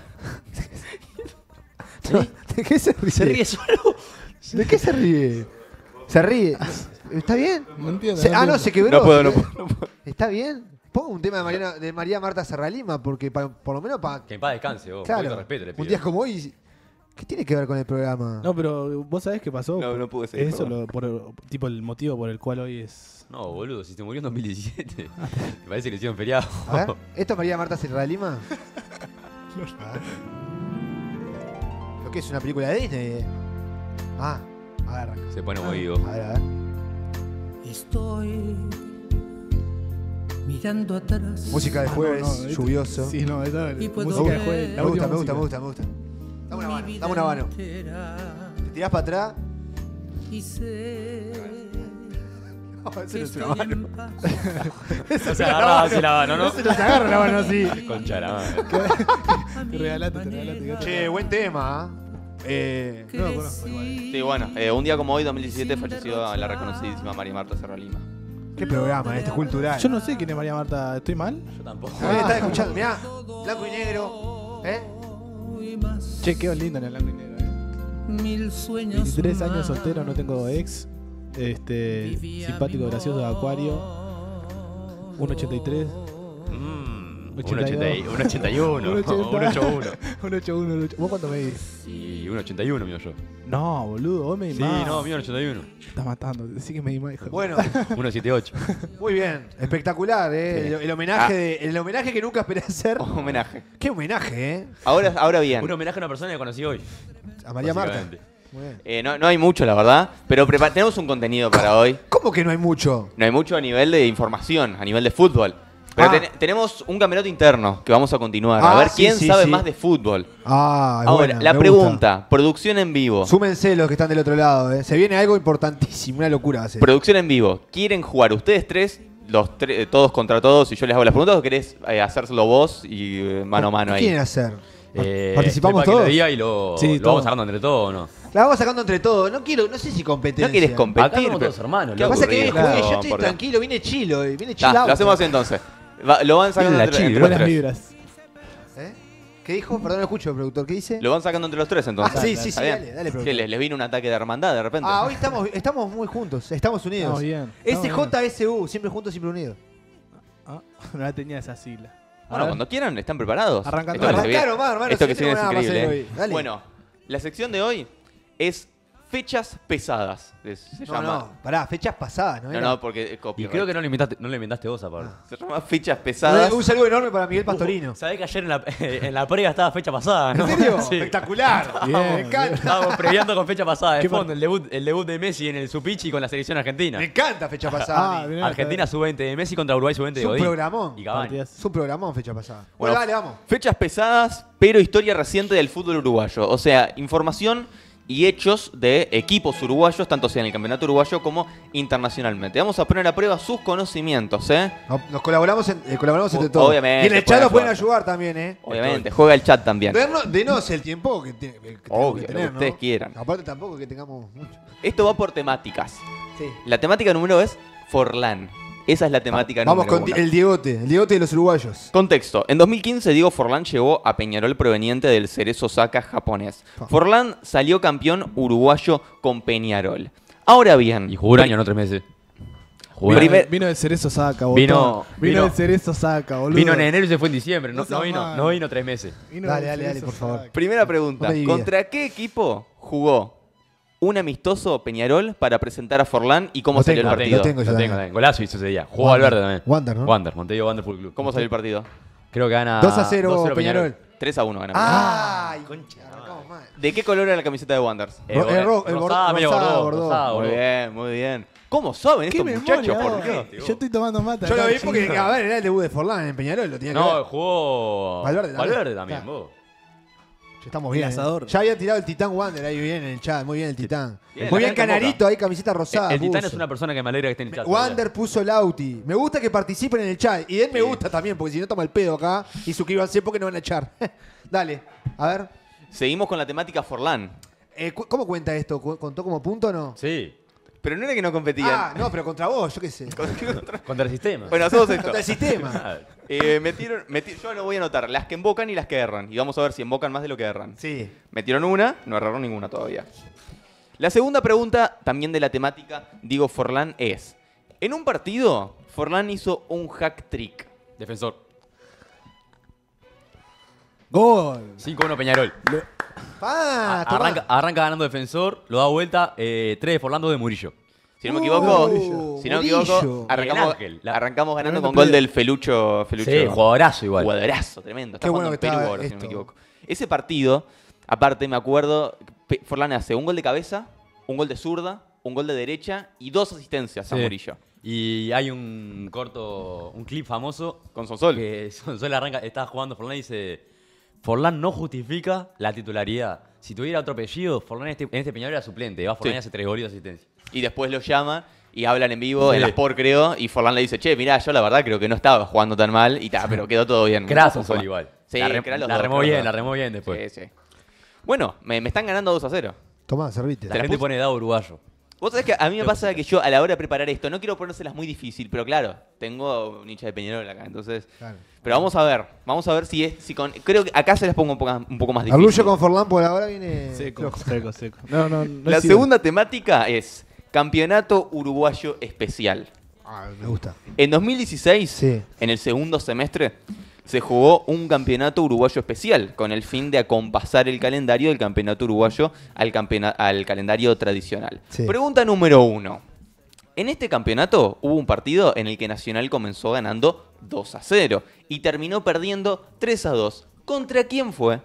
¿De qué se ríe? ¿Se ríe solo? ¿De qué se ríe? ¿Se ríe? ¿Está bien? No entiendo. Se- no ah, no, entiendo. se quebró. No puedo, se no quebró. puedo, no puedo. ¿Está bien? Ponga un tema de, Mariana, de María Marta Serralima, porque pa- por lo menos para... Que en paz descanse, vos. Un Claro, poquito de respeto le un pido. día como hoy... ¿Qué tiene que ver con el programa? No, pero vos sabés qué pasó. No, no pude seguir, Eso, perdón. lo, por, tipo el motivo por el cual hoy es. No, boludo, si se murió en dos mil diecisiete. Me parece que le hicieron feriado. A ver, ¿esto es María Marta Serralima? A ver. ¿Lo que es una película de Disney? eh? Ah, a ver, arranca. Se pone movido. A ver, a ver. Estoy mirando atrás. Música de Ah, no, jueves, no, esto- lluvioso. Sí, no, esa Y puedo música de ver- jueves. Me la gusta, última me gusta, me música. gusta, me gusta. Dame una Mi mano, vida dame una mano. entera. Te tirás para atrás. Y sé No, eso que no es una estoy mano. en paz. No se agarraba así la mano, ¿no? No se nos agarra la mano así. Concha de la madre. A Te mi regalate, te manera. regalate. Che, buen tema. ¿eh? Eh, No lo conozco igual. Sí, bueno, eh, un día como hoy, dos mil diecisiete, falleció la reconocidísima María Marta Serra Lima. qué programa este, cultural. Yo no sé quién es María Marta. ¿Estoy mal? Yo tampoco. A ver, estás escuchando, mirá, blanco y negro. ¿Eh? Y más Che, quedó lindo en el blanco y negro. eh. mil sueños veintitrés años más. soltero, no tengo ex. Este, Vivía simpático, mi gracioso, de acuario. uno ochenta y tres. Mm, ochenta y dos. un ochenta y uno. Un ochenta y uno. Un ochenta y uno. uno ochenta y uno. ¿Vos cuánto medís? Y un ochenta y uno mío yo. No, boludo, vos medís Sí, más. no, mío un ochenta y uno. Me estás matando. Decí que medís más, hijo. Bueno, uno setenta y ocho. muy bien, espectacular, ¿eh? Sí. El, el homenaje Ah. de, el homenaje que nunca esperé hacer. Homenaje. Qué homenaje, ¿eh? Ahora, ahora bien, Un homenaje a una persona que conocí hoy. A María Marta. básicamente. Muy bien. eh, no, no hay mucho, la verdad, pero prepa- tenemos un contenido para hoy. ¿Cómo que no hay mucho? No hay mucho a nivel de información, a nivel de fútbol. Pero Ah. ten- tenemos un campeonato interno que vamos a continuar. A Ah, ver sí, quién sí, sabe sí. más de fútbol. Ah, es Ahora, buena, la me pregunta, producción en vivo. gusta. Súmense los que están del otro lado, ¿eh? Se viene algo importantísimo, una locura va a ser. Producción en vivo. ¿Quieren jugar ustedes tres, los tre- todos contra todos, y yo les hago las preguntas, o querés eh, hacérselo vos y eh, mano a mano ¿Qué ahí? quieren hacer? Eh, ¿Participamos estoy para todos? que lo diga y lo, Sí, lo todo. vamos sacando entre todos, ¿o no? La vamos sacando entre todos. No quiero, no sé si competencia. No quieres Acá competir. somos pero- todos hermanos, Qué Lo que pasa es que aburrido. jugué, yo No, estoy por Dios. tranquilo, vine chilo, eh, vine Ta, chilao. lo hacemos así entonces. Va- lo van sacando La entre, chill, entre Buenas los tres. vibras. ¿Eh? ¿Qué dijo? Perdón, no escucho, productor. ¿Qué dice? Lo van sacando entre los tres entonces. Ah, sí, sí, ¿Está sí, bien? dale, dale, Que productor. les, les vino un ataque de hermandad de repente. Ah, hoy estamos, estamos muy juntos, estamos unidos. Estamos bien, estamos S J S U, siempre juntos, siempre unidos. Ah, no la tenía esa sigla. A Bueno, ver. cuando quieran, ¿están preparados? Arrancan Esto que se todos. viene- Arrancaron, va, hermano, Esto si que no se viene es tengo nada para increíble. hacer ¿eh? hoy. Dale. Bueno, la sección de hoy es fechas pesadas. es- Se No, llama. no, pará, fechas pasadas, ¿no? No, era? no, porque es Y copyright. creo que no le inventaste, no le inventaste vos, aparte. Se llama fechas pesadas. Un saludo enorme para Miguel Pastorino. ¿Sabés que ayer en la, en la previa estaba fecha pasada, no? ¿En serio? Sí. Espectacular. Bien, me encanta. Estábamos previando con fecha pasada de ¿Qué fondo el debut, el debut de Messi en el Supichi con la selección argentina. Me encanta fecha pasada. Ah, a mí. mirá, Argentina sub veinte de Messi contra Uruguay sub veinte de Es un Godín. programón. Y Cavani. Partidas. Es un programón fecha pasada. Bueno, Bueno, dale, vamos. Fechas pesadas, pero historia reciente del fútbol uruguayo. O sea, información y hechos de equipos uruguayos, tanto sea en el campeonato uruguayo como internacionalmente. Vamos a poner a prueba sus conocimientos, ¿eh? No, nos colaboramos, en- eh, colaboramos entre todos. Obviamente, Y en el chat pueden nos pueden ayudar. ayudar también, ¿eh? Obviamente, juega el chat también. Denos, denos el tiempo que, tiene- que tenemos Obvio, que lo tener, que ¿no? ustedes quieran. Aparte tampoco que tengamos mucho. Esto va por temáticas. Sí. La temática número es Forlán. Esa es la temática Vamos número con uno. el Diegote, el Diegote de los uruguayos. Contexto. En dos mil quince, Diego Forlán llegó a Peñarol proveniente del Cerezo Osaka japonés. Pa. Forlán salió campeón uruguayo con Peñarol. Ahora bien, Y jugó un año, no tres meses. Jugó un Primer- año. Primer- Vino del Cerezo Saca, boludo. Vino- Vino vino- del Cerezo Saca, boludo. Vino en enero y se fue en diciembre. No, No no seas vino, mal. no vino tres meses. Vino Dale, del dale, dale, Cerezo por favor. Saca. primera pregunta. No me dividas. ¿Contra qué equipo jugó un amistoso Peñarol para presentar a Forlán y cómo Lo salió tengo, el lo partido? tengo. yo Lo tengo también. también. Golazo hizo ese día. Jugó Wander. Valverde también. Wander, ¿no? Wander, Montevideo Wander Full Club. ¿Cómo salió el partido? Creo que gana dos a cero Peñarol. tres a uno ganó Peñarol. ¡Ay, concha! Arrancamos mal. ¿De qué color era la camiseta de Wanderers? Eh, Ro- el ro- el rosada, bor- medio rosada, bordó, bordó. rosada, Muy bordó. bien, muy bien. ¿Cómo saben ¿Qué estos memoria, muchachos? vos? Por Dios. Yo estoy tomando mate. Yo lo acá, vi porque, chico. a ver, era el debut de Forlán en Peñarol, lo tenía que No, ver. jugó Valverde también. Valverde también, Claro. vos. Ya estamos El bien. asador. ¿eh? Ya había tirado el Titán Wander ahí bien en el chat. Muy bien el Titán. Bien, Muy la bien gente Canarito ahí, camiseta rosada. El Titán puso. es una persona que me alegra que esté en el chat. Wander puso Lauti. Me gusta que participen en el chat. Y él me gusta también, porque si no toma el pedo acá y suscríbanse porque no van a echar. Dale, a ver. Seguimos con la temática Forlán. Eh, cu- ¿Cómo cuenta esto? ¿Cu- ¿Contó como punto o no? Sí, Pero no era que no competían. Ah, no, pero contra vos, yo qué sé. contra el sistema. Bueno, hacemos esto. Contra el sistema. Ah, Eh, metieron, meti- yo lo voy a anotar, las que embocan y las que erran. Y vamos a ver si embocan más de lo que erran. Sí. Metieron una, no erraron ninguna todavía. La segunda pregunta, también de la temática Diego Forlán, es: en un partido, Forlán hizo un hack trick. Defensor. Gol. cinco uno Peñarol. Pa, A- tomá. arranca, arranca ganando defensor, lo da vuelta, eh, tres de Forlando de Murillo. Si no me Uh, equivoco, si no me Murillo. equivoco, arrancamos, Miguel Ángel, la- arrancamos ganando Tremendo con gol player. del Felucho. Felucho Sí, jugadorazo igual. Jugadorazo, tremendo. Está Qué jugando bueno en que Perú estaba ahora, si no me esto. equivoco. Ese partido, aparte me acuerdo, Pe- Forlán hace un gol de cabeza, un gol de zurda, un gol de derecha y dos asistencias a Sí. Murillo. Y hay un corto, un clip famoso Con Sonsol. que Sonsol arranca, estaba jugando Forlán y dice: Forlán no justifica la titularidad. Si tuviera otro apellido, Forlán en este, en este Peñarol era suplente. Va Forlán Sí. y hace tres goles de asistencia. Y después lo llaman y hablan en vivo, Sí. en la Sport creo, y Forlán le dice: che, mirá, yo la verdad creo que no estaba jugando tan mal, y ta, pero quedó todo bien. Craso Sonsol igual. Sí, la, re- crack los la dos, remó crack bien, los la dos. remó bien después. Sí, sí. Bueno, me, me están ganando dos a cero. Tomá, servite. La la gente puse- pone dado uruguayo. Vos sabés que a mí me pasa que yo a la hora de preparar esto, no quiero ponérselas muy difícil, pero claro, tengo un hincha de Peñarol acá, entonces... Claro. Pero vamos a ver, vamos a ver si es... Si con, creo que acá se las pongo un poco, un poco más difícil. Arrullo con Forlán por ahora viene. Seco, flojo. seco, seco. No, no, no La he sido- segunda temática es Campeonato Uruguayo Especial. Ah, me gusta. En dos mil dieciséis, Sí. en el segundo semestre, se jugó un campeonato uruguayo especial con el fin de acompasar el calendario del campeonato uruguayo al, campeona- al calendario tradicional. Sí. Pregunta número uno. En este campeonato hubo un partido en el que Nacional comenzó ganando dos a cero y terminó perdiendo tres a dos. ¿Contra quién fue?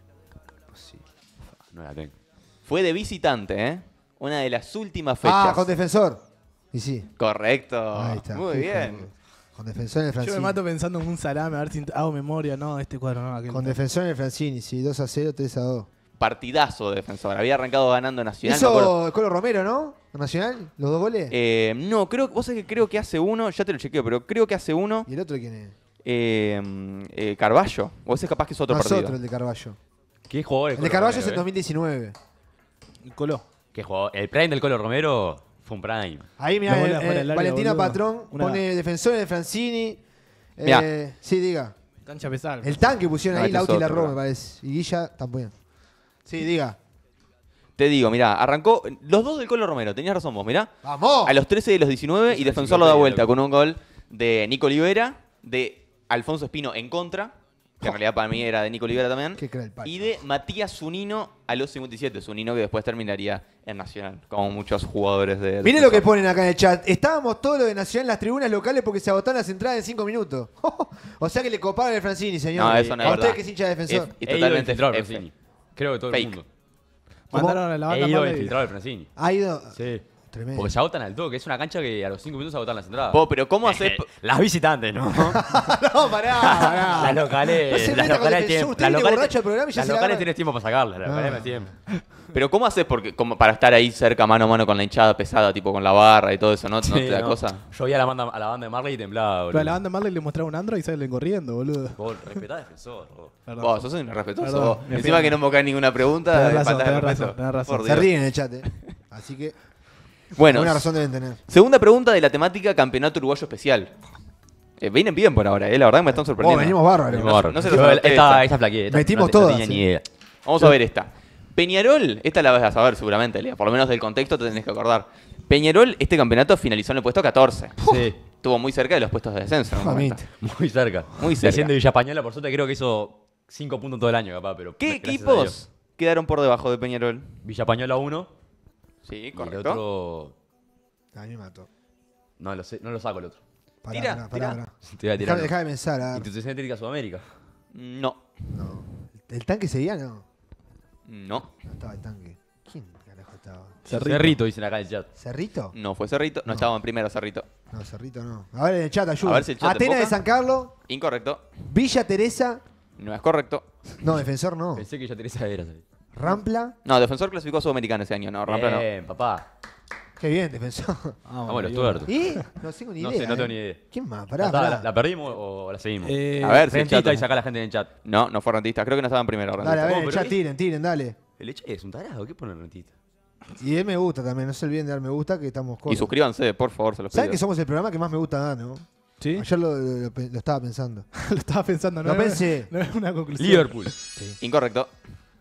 No la tengo. Fue de visitante, ¿eh? Una de las últimas fechas. Ah, con defensor. Y sí. Correcto. Ahí está. Muy Qué bien. hijo de- Con defensor en el Yo me Francini. mato pensando en un salame, a ver si hago memoria. No, este cuadro no, aquel. Con defensor en el Francini, sí. dos a cero, tres a dos. Partidazo de defensor. Había arrancado ganando Nacional. me acuerdo. Hizo el Colo Romero, ¿no? Nacional, los dos goles. Eh, no, creo, vos sabés que creo que hace uno, ya te lo chequeo, pero creo que hace uno ¿Y el otro quién es? eh, eh, Carballo. O ese capaz que es otro Más partido. otro, el de Carballo. ¿Qué jugador El de Carballo es en dos mil diecinueve. El Coló. ¿Qué jugador? El prime del Colo Romero fue un prime. Ahí, mirá, La bola eh, fuera del área, Valentina boludo. Patrón Una- pone defensor en el Francini. Mirá. Eh, sí, diga. Cancha pesada. El tanque pusieron No, ahí, este es Lauti y la otro, Roma, bro. me parece. Y Guilla también. Sí, diga. Te digo, mirá, arrancó los dos del Colo Romero, tenías razón vos, mirá. ¡Vamos! A los trece y los diecinueve y Es Defensor lo da enciclopedia, vuelta loco. con un gol de Nico Olivera, de Alfonso Espino en contra, que en realidad para mí era de Nico Olivera también, Qué crack el Pacho. y de Matías Zunino a los cincuenta y siete, Zunino que después terminaría en Nacional, como muchos jugadores de Miren lo que Defensor. ponen acá en el chat. Estábamos todos los de Nacional en las tribunas locales porque se agotaron las entradas en cinco minutos. O sea que le coparon el Francini, señor. No, eso no es A usted verdad. que es hincha de Defensor. Es- y He ido totalmente infiltrado al F. Francini. Creo que todo Fake. el mundo. Mandaron a la He banda ido Marley. infiltrado al Francini. Ha ido... Sí. Tremendo. Porque se agotan al toque. Es una cancha que a los cinco minutos se agotan las entradas. Po, pero ¿cómo haces? Las visitantes, ¿no? No, pará, pará. Las locales. No se las meta con locales Defensor. tienen. Usted Las viene locales, borracho al programa y ya las se la locales agarra. tienes tiempo para sacarlas. Las Ah. locales no tienen. Pero ¿cómo haces porque, como para estar ahí cerca, mano a mano con la hinchada pesada, tipo con la barra y todo eso, ¿no? ¿No Sí, te da no. cosa? Yo vi a la banda, a la banda de Marley y temblaba, boludo. Pero a la banda Marley le mostraba un Android y salen corriendo, boludo. Vos respetá al defensor. vos. Perdón. Vos, sos un irrespetuoso. Perdón, vos. me Encima fui. que no invocás ninguna pregunta, Tenés de razón, falta de tenés respeto. razón, tenés razón. Por Se Dios. ríen en el chat, eh. Así que... Bueno, Alguna razón deben tener. segunda pregunta de la temática Campeonato Uruguayo Especial. Eh, vienen bien por ahora, eh, la verdad que me están Oh, sorprendiendo. venimos bárbaros. Venimos bárbaros. no se lo Yo, sabe esta, esta. esta flaquea. esta Metimos no, todas, No tenía sí. ni idea. Vamos a ver esta. Peñarol, esta la vas a saber seguramente, Lea, por lo menos del contexto te tenés que acordar. Peñarol, este campeonato finalizó en el puesto catorce. Sí. Estuvo muy cerca de los puestos de descenso. en un momento. Mamita. Muy cerca. Muy cerca. Desciende Villa Española, por suerte creo que hizo cinco puntos todo el año, capaz. Pero ¿Qué gracias a equipos Dios. quedaron por debajo de Peñarol? Villa Española uno. Sí, Y el correcto. otro. A mí me mató. No lo, sé, no lo saco el otro. Pará, Tira, pará, tira. pará, pará. Te voy a tirar. Dejá, dejá de pensar. a ver. Institución Técnica Sudamérica. No, No. ¿El tanque seguía? No. no, No estaba el tanque. ¿Quién carajo estaba? Cerrito. Cerrito, dicen acá en el chat. ¿Cerrito? no fue Cerrito, no, No. estaba en primero Cerrito. No, Cerrito no. A ver en el chat, ayuda. A ver si el chat Atenas de emboca. San Carlos, Incorrecto, Villa Teresa. no es correcto. No, Defensor no. Pensé que ya Teresa era. ¿sabes? Rampla. No, Defensor clasificó a Sudamericana ese año, no, Rampla no. Bien, papá. Qué bien, Defensor. Vamos, los Dios. tuertos. ¿Y? No tengo ni idea. No sé, no tengo eh. ni idea. ¿Quién más? Pará, ¿La, pará. la- la perdimos o la seguimos? Eh, A ver si el Rentista chat- y saca a la gente en el chat. No, no fue rentista, creo que no estaba en primero. Dale, a Rentista. ver, en ¿Cómo, el pero chat qué? tiren, tiren, dale. El Eche es un tarado, ¿qué pone el rentista? Y él me gusta también, no se olviden de dar me gusta que estamos Y con. suscríbanse, por favor, se los pido. ¿Saben que somos el programa que más me gusta dar, no? ¿Sí? Ayer lo, lo- lo- lo estaba pensando. Lo estaba pensando, ¿no? Lo pensé. No es una conclusión. Liverpool. Incorrecto.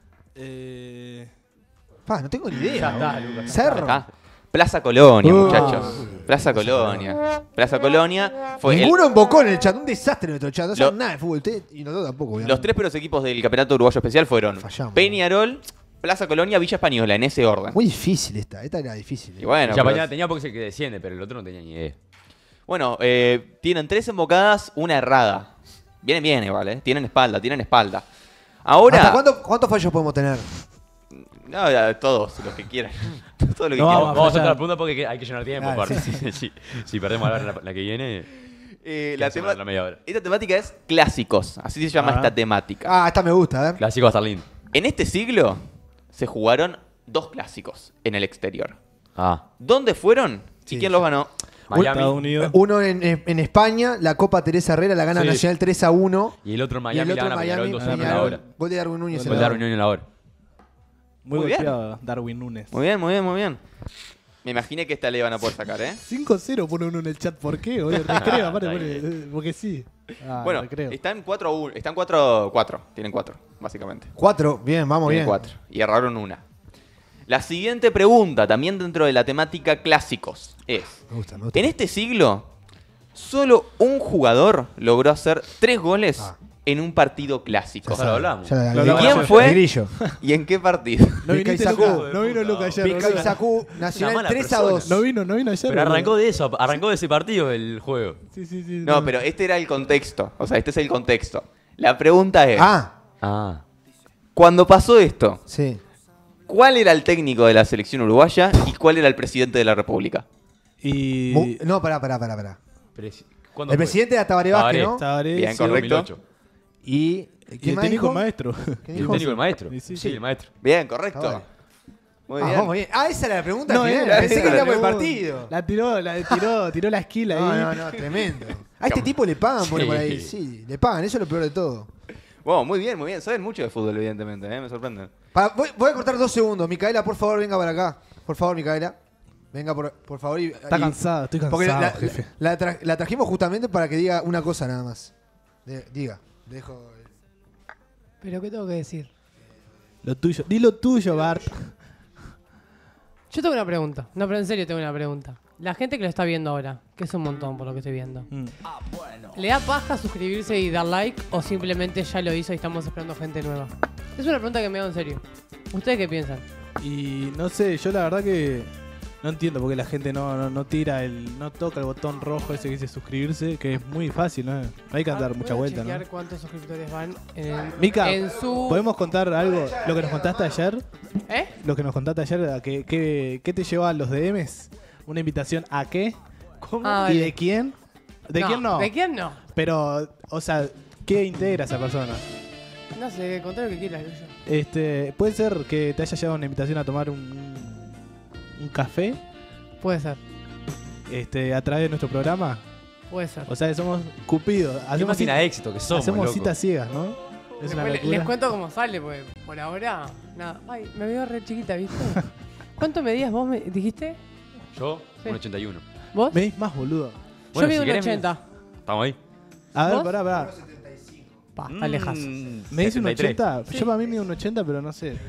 Eh, Pa, no tengo ni idea. Ya está, ¿no? Lucas. Cerro. Acá. Plaza Colonia, Uh. muchachos. Plaza Colonia. Plaza Colonia fue el- Ninguno invocó en el chat, un desastre nuestro chat. No saben Lo- nada de fútbol. Usted y nosotros tampoco, obviamente. Los tres primeros equipos del Campeonato Uruguayo Especial fueron Fallamos. Peñarol, Plaza Colonia, Villa Española, en ese orden. Muy difícil esta. Esta era difícil. eh. Y bueno, Ya pero- mañana tenía porque es el que desciende, pero el otro no tenía ni idea. bueno eh, tienen tres embocadas, una errada. Vienen bien igual, ¿eh? Tienen espalda, tienen espalda. Ahora... ¿Hasta cuánto- cuántos fallos podemos tener? No, ya, todos, los que quieran. Todo lo que No, quieran. Vamos, vamos a hacer fallar. la pregunta porque hay que llenar tiempo. Dale, aparte. sí, Sí, sí. Si perdemos la, la, la que viene, Eh, la, la tema- la media hora. Esta temática es clásicos, así se llama Ah. esta temática. Ah, esta me gusta, a ver. Clásico va a estar lindo. En este siglo se jugaron dos clásicos en el exterior. Ah, ¿Dónde fueron? ¿Y Sí, quién los ganó? Miami. Estados Unidos. Uno en, en- en España, la Copa Teresa Herrera la gana Sí. Nacional tres a uno. Y el otro en Y Miami el la otro gana Miami, Peñarol dos a uno en la Peñarol. hora. Gol de Darwin Núñez. en Gol de la Darwin Núñez en la hora. Muy, Muy bien. golpeado Darwin Núñez. Muy bien, muy bien, muy bien. Me imaginé que esta le iban a poder sacar, ¿eh? cinco cero pone uno en el chat. ¿Por qué? Oye, recreo, aparte Está pone, eh, porque sí. Ah, bueno, recreo. están cuatro a uno. Están cuatro cuatro. Tienen cuatro, básicamente. Cuatro, bien, vamos Tienen bien. cuatro. Y erraron una. La siguiente pregunta, también dentro de la temática clásicos, es... Me gusta, me gusta. En este siglo, solo un jugador logró hacer tres goles Ah. en un partido clásico. Ya lo hablamos. Ya la- Lo el- hablamos ¿Quién ayer. fue? el Grillo. ¿Y en qué partido? No Pica y viniste, sacú. Lucas. No vino Lucas ayer. Pica y Lucas. sacú, Una Nacional mala tres a persona. dos. No vino, no vino ayer. Pero boludo. arrancó de eso, arrancó de ese partido el juego. Sí, sí, sí. No, pero este era el contexto. O sea, este es el contexto. La pregunta es, Ah, Ah. cuando pasó esto, sí. ¿cuál era el técnico de la selección uruguaya y cuál era el presidente de la república? Y. Mu- No, pará, pará, pará, pará. Presi- ¿Cuándo El fue? presidente era Tabaré Vázquez, ¿no? Tabaré, Bien, sí. correcto. dos mil ocho. Y. Y ¿Quién el más técnico dijo? maestro. ¿Quién ¿Y el dijo? técnico el maestro? Sí, sí, Sí, sí. el maestro. Bien, correcto. Está Muy Ah, bien. vamos bien. Ah, esa era la pregunta No, final. era- Pensé esa que era era por el la- partido. La tiró, la tiró, tiró la esquila No, ahí. no, no, tremendo. A este tipo le pagan, pone Sí. por ahí. Sí, le pagan, eso es lo peor de todo. Bueno, muy bien, muy bien. Saben mucho de fútbol, evidentemente. ¿eh? Me sorprende. Pa- voy, voy a cortar dos segundos. Micaela, por favor, venga para acá. Por favor, Micaela. Venga, por, por favor. Y, Está y- cansado, estoy Porque cansado, la, jefe. la tra- la trajimos justamente para que diga una cosa nada más. De- diga. Dejo. ¿Pero qué tengo que decir? Lo tuyo. Di lo tuyo, Bart. Yo tengo una pregunta. No, pero en serio tengo una pregunta. La gente que lo está viendo ahora, que es un montón por lo que estoy viendo, Mm. ¿le da paja suscribirse y dar like o simplemente ya lo hizo y estamos esperando gente nueva? Es una pregunta que me hago en serio. ¿Ustedes qué piensan? Y no sé, yo la verdad que no entiendo por qué la gente no, no, no tira el. No toca el botón rojo ese que dice suscribirse, que es muy fácil, ¿no? No hay que dar Ah, mucha voy a vuelta, ¿no? chequear cuántos suscriptores van en, Mica, en su... ¿podemos contar algo? Lo que nos contaste ayer. ¿Eh? Lo que nos contaste ayer, ¿a ¿qué, qué, qué te llevó a los D Ms? ¿Una invitación a qué? ¿Cómo? Ah, ¿Y vale. de quién? ¿De quién no? ¿De quién no? Pero, o sea, ¿qué integra esa persona? No sé, contá lo que quieras, Lucho. Este, ¿puede ser que te haya llegado una invitación a tomar un, un café Puede ser, este, a través de nuestro programa? puede ser. O sea, que somos cupidos. Qué Hacemos, máquina cita- de éxito que somos, hacemos loco. citas ciegas, ¿no? Es una Después le- locura. les cuento cómo sale, porque por ahora, nada. Ay, me veo re chiquita, ¿viste? ¿Cuánto medías vos, me dijiste? Yo, Sí. un ochenta y uno. ¿Vos? Me dis más boludo. Yo mido si un querés, ochenta. Estamos ahí. A ver, ¿Vos? pará, pará. Pa, está lejazo. Mm, ¿Me dice un setenta y tres. ochenta? Yo para mí mido un ochenta, pero no sé.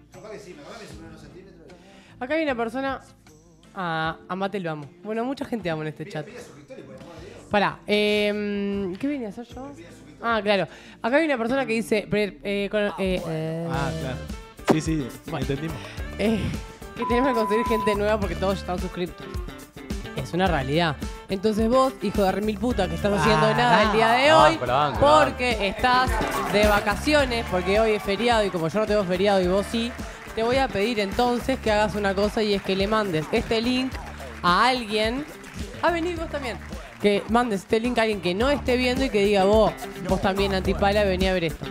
Acá hay una persona. A, a Mate lo amo. Bueno, mucha gente amo en este chat. Pará, eh, ¿qué venía a hacer yo? Ah, claro. Acá hay una persona que dice. pre- eh, con- eh, eh, Ah, claro. Sí, sí, Bueno. entendimos. eh, que tenemos que conseguir gente nueva porque todos ya están suscriptos. Es una realidad. Entonces vos, hijo de remil puta, que estás haciendo Ah, nada el día de la hoy, banco, la banco, la porque estás de vacaciones, porque hoy es feriado y como yo no tengo feriado y vos sí, te voy a pedir entonces que hagas una cosa y es que le mandes este link a alguien. Ah, vení vos también. Que mandes este link a alguien que no esté viendo y que diga vos, vos también antipala, vení a ver esto.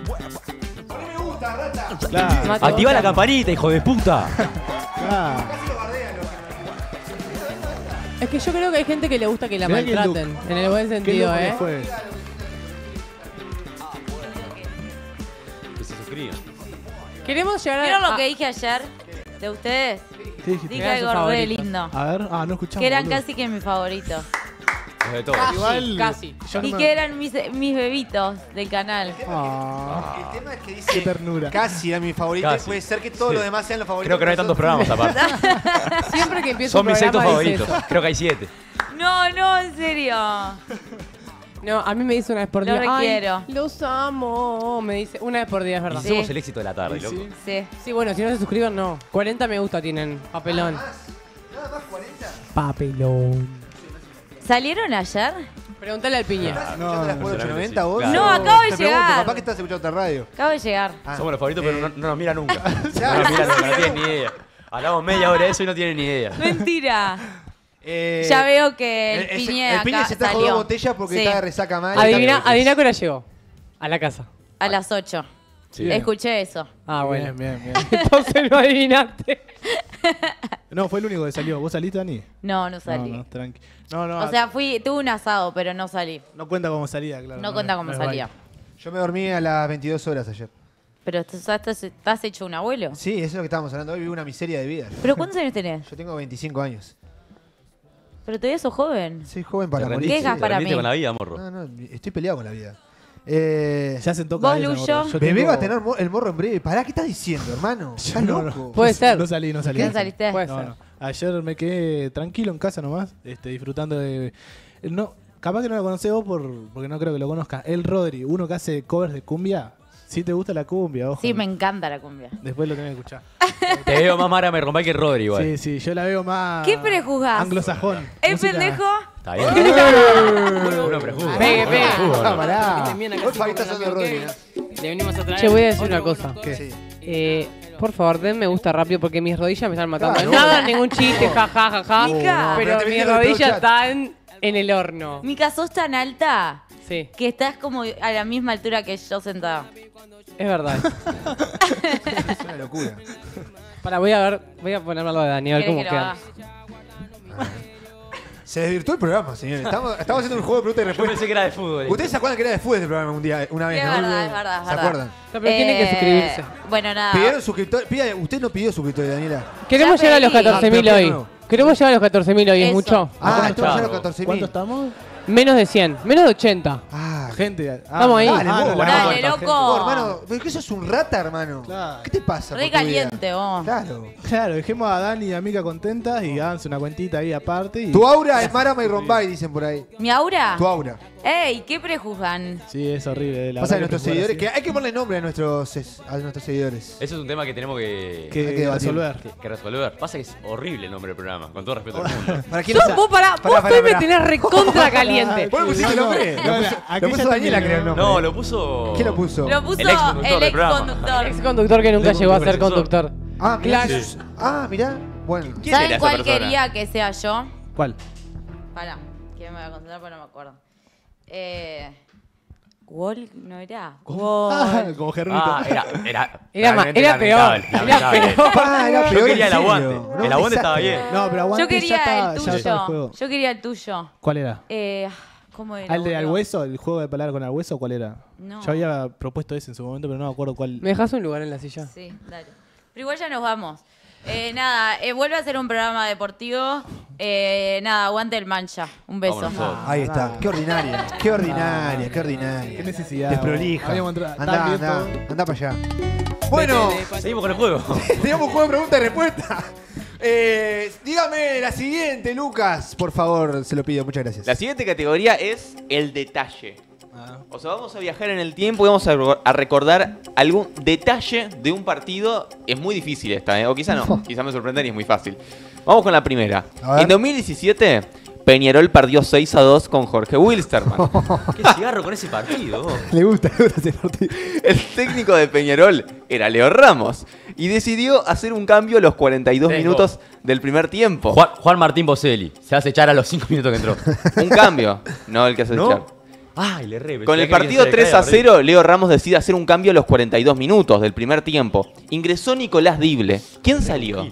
Claro, Mate, Activa vos la también. campanita, hijo de puta. claro. Es que yo creo que hay gente que le gusta que la Mirá qué maltraten, look. en el buen Qué sentido, loco que ¿eh? fue. Que se suscriban. Queremos llegar a... ¿Vieron lo a- que dije ayer de ustedes? ¿Qué dijiste? Dije Eran sus algo re favoritos. lindo. A ver, ah, no escuchamos. Que eran boludo. casi que mis favoritos. Los de todos. Casi, Igual- casi. Yo no Y me- que eran mis, mis bebitos del canal. Ah, El tema es que qué dice ternura. casi era mi favorito. Casi. Puede ser que todos Sí. los demás sean los favoritos. Creo que no hay tantos programas aparte. Siempre que empiezo Son un mis sectos programa dice favoritos. eso. Creo que hay siete. No, no, en serio. No, a mí me dice una vez por Lo día. "Ay, requiero". los amo. Me dice una vez por día, es Y verdad. Sí. somos el éxito de la tarde, Sí, loco. sí. Sí. Sí, bueno, si no se suscriben, no. cuarenta me gusta tienen. Papelón. Papelón. ¿Salieron ayer? Pregúntale al piña. ¿Estás No, escuchando las no, por sinceramente ochocientos noventa sí. vos? Claro. No, O- acabo de te pregunto, llegar. capaz que estás escuchando otra radio. Acabo de llegar. Ah. Somos los favoritos, pero no, no nos mira nunca. No Ya. nos mira nunca, no tienen ni idea. Hablamos media hora de eso y no tienen ni idea. Mentira. Eh, Ya veo que el, el- el- piñe el piñe acá se trajo salió. dos botellas porque Sí, está de resaca mal. Adivina, adivina qué hora llegó. A la casa. a las ocho. Sí. Escuché eso. Ah, bueno. Bien, bien, bien. Entonces no adivinaste. No, fue el único que salió. ¿Vos saliste, Dani? No, no salí. No, no, tranqui. No, no, O sea, fui, tuve un asado, pero no salí. no cuenta como salida, claro. No cuenta es- cómo es salía. baile. Yo me dormí a las veintidós horas ayer. Pero tú ya estás, estás hecho un abuelo. Sí, eso es lo que estábamos hablando hoy. Viví una miseria de vida. ¿Pero cuántos años tenés? Yo tengo veinticinco años. Pero todavía sos joven. Soy joven Te para morir. rendiste, Quejas te para rendiste mí. con la vida, morro. No, no, estoy peleado con la vida. Eh, Ya sentó ¿Vos, cabeza, Lucho? morro. Yo Bebé tengo- va a tener mo- el morro en breve. Pará, ¿qué estás diciendo, hermano? Estás No, no. loco. Puede ser. No salí, no salí. ¿Qué saliste? Puede No, ser. no. Ayer me quedé tranquilo en casa nomás, este, disfrutando de... No, capaz que no lo conocés vos por, porque no creo que lo conozcas. El Rodri, uno que hace covers de cumbia. Si te gusta la cumbia, ojo. Sí, me encanta la cumbia. Después lo tenés que escuchar. Te veo más Mara me rompa que Rodri igual. Sí, sí, yo la veo más... ¿Qué prejuzgás? Anglosajón. ¿El Música- pendejo? Está bien. Uno prejuzga. Pegue, Uno pegue. prejuzga, Ah, ¿no? pará. Hoy Fabi está hablando de Rodri. ¿eh? Le venimos a traer. Che, voy a decir una cosa. ¿Qué? Sí. Eh, por favor, den me gusta rápido porque mis rodillas me están matando. Claro. No hagan ningún chiste, ja, ja, ja, ja. Mica. pero Pero te mis viene del rodillas Pro Chat. están en el horno. Mica, sos tan alta Sí, que estás como a la misma altura que yo sentada. es verdad. Es una locura. Para, voy a ver, voy a ponerme algo de Dani, a ver ¿Querés cómo que lo queda. haga? Se desvirtuó el programa, señores. Estamos, estamos haciendo un juego de preguntas y Yo respuestas. pensé que era de fútbol. ¿Ustedes se acuerdan que era después del programa un día, una vez, Sí, no? es verdad, es verdad, es ¿Se verdad. acuerdan? No, pero tienen que Eh, suscribirse. Bueno, nada. ¿Pidieron suscriptores? Pida- usted no pidió suscriptores, Daniela. Queremos Ya llegar a los pedí. catorce mil Ah, pero hoy. no. Queremos llegar a los catorce mil hoy, ¿es Eso. mucho? Ah, ¿Cuánto entonces ya los estamos? catorce ¿Cuánto mil. estamos? Menos de cien, menos de ochenta. Ah, Gente. Ah, Estamos ahí. Dale, Ah, vos, no, la Dale, copa de loco. gente. Oh, hermano, ¿pero qué sos un rata, hermano? Claro. ¿Qué te pasa? Re por tu vida? caliente, vos. Claro. Claro, dejemos a Dani y a Mica contentas y háganse una cuentita ahí aparte. Y... Tu aura es Marama y Rombay, dicen por ahí. ¿Mi aura? Tu aura. Ey, ¿qué prejuzgan? Sí, es horrible. La Pasa que verdad nuestros que seguidores, jugar que hay que ponerle nombre a nuestros, es- a nuestros seguidores. Eso es un tema que tenemos que, así, que, hay que debatir. resolver. que- que resolver. Pasa que es horrible el nombre del programa, con todo respeto al mundo. ¿Para quién Yo, lo vos pará, Pará, vos pará, hoy me pará. tenés recontra caliente. ¿Vos le pusiste el No, nombre? no, Lo no, puso- aquí Lo ya puso Daniela, terminó. creo el nombre. No, lo puso. ¿Quién lo puso? Lo puso El ex conductor el del ex programa. conductor. Ex conductor que nunca De llegó a ser profesor. conductor. Ah, mirá. Claro. Ah, mirá. Bueno. ¿Quién era ¿Saben esa cuál persona? quería que sea yo? ¿Cuál? Pará, que me voy a concentrar porque no me acuerdo. Eh. ¿Wall no era? Ah, Wall. como Germito. Ah, era. Era, Era ma- realmente era peor. lamentable, Era lamentable. peor. Ah, era Yo peor, quería en el serio. aguante. No, El aguante estaba desastre. bien. No, pero aguante Yo quería ya está, el ya está el tuyo. juego. Yo quería el tuyo. ¿Cuál era? Eh, ¿Cómo era? ¿Al de al boludo? hueso? ¿El juego de palabras con al hueso? ¿Cuál era? No. Yo había propuesto ese en su momento, pero no me acuerdo cuál. ¿Me dejas un lugar en la silla? Sí, dale. Pero igual ya nos vamos. Eh, nada, eh, vuelve a ser un programa deportivo. Eh, nada, aguante el mancha. Un beso. Vamos nosotros. Ahí está. Qué ordinaria. Qué ordinaria, qué ordinaria. Qué necesidad. Desprolija. Habíamos entrado Anda, tan bien anda, todo. anda para allá. Bueno, Seguimos con el juego. teníamos un juego de pregunta y respuesta. Eh, dígame la siguiente, Lucas. Por favor, se lo pido. Muchas gracias. La siguiente categoría es el detalle. Ah. O sea, vamos a viajar en el tiempo y vamos a, a recordar algún detalle de un partido. Es muy difícil esta, ¿eh? O quizá no, quizá me sorprenden y es muy fácil. Vamos con la primera. A ver. En dos mil diecisiete, Peñarol perdió seis a dos con Jorge Wilstermann. Qué cigarro con ese partido. vos. Le gusta, le gusta ese partido. El técnico de Peñarol era Leo Ramos y decidió hacer un cambio a los cuarenta y dos Tengo. minutos del primer tiempo. Juan, Juan Martín Boselli. Se hace echar a los cinco minutos que entró. Un cambio, no el que hace echar. ¿No? Ay, le re. Con pensé el que partido se le tres caía a a partir. cero, Leo Ramos decide hacer un cambio a los cuarenta y dos minutos del primer tiempo. Ingresó Nicolás Dible. ¿Quién salió?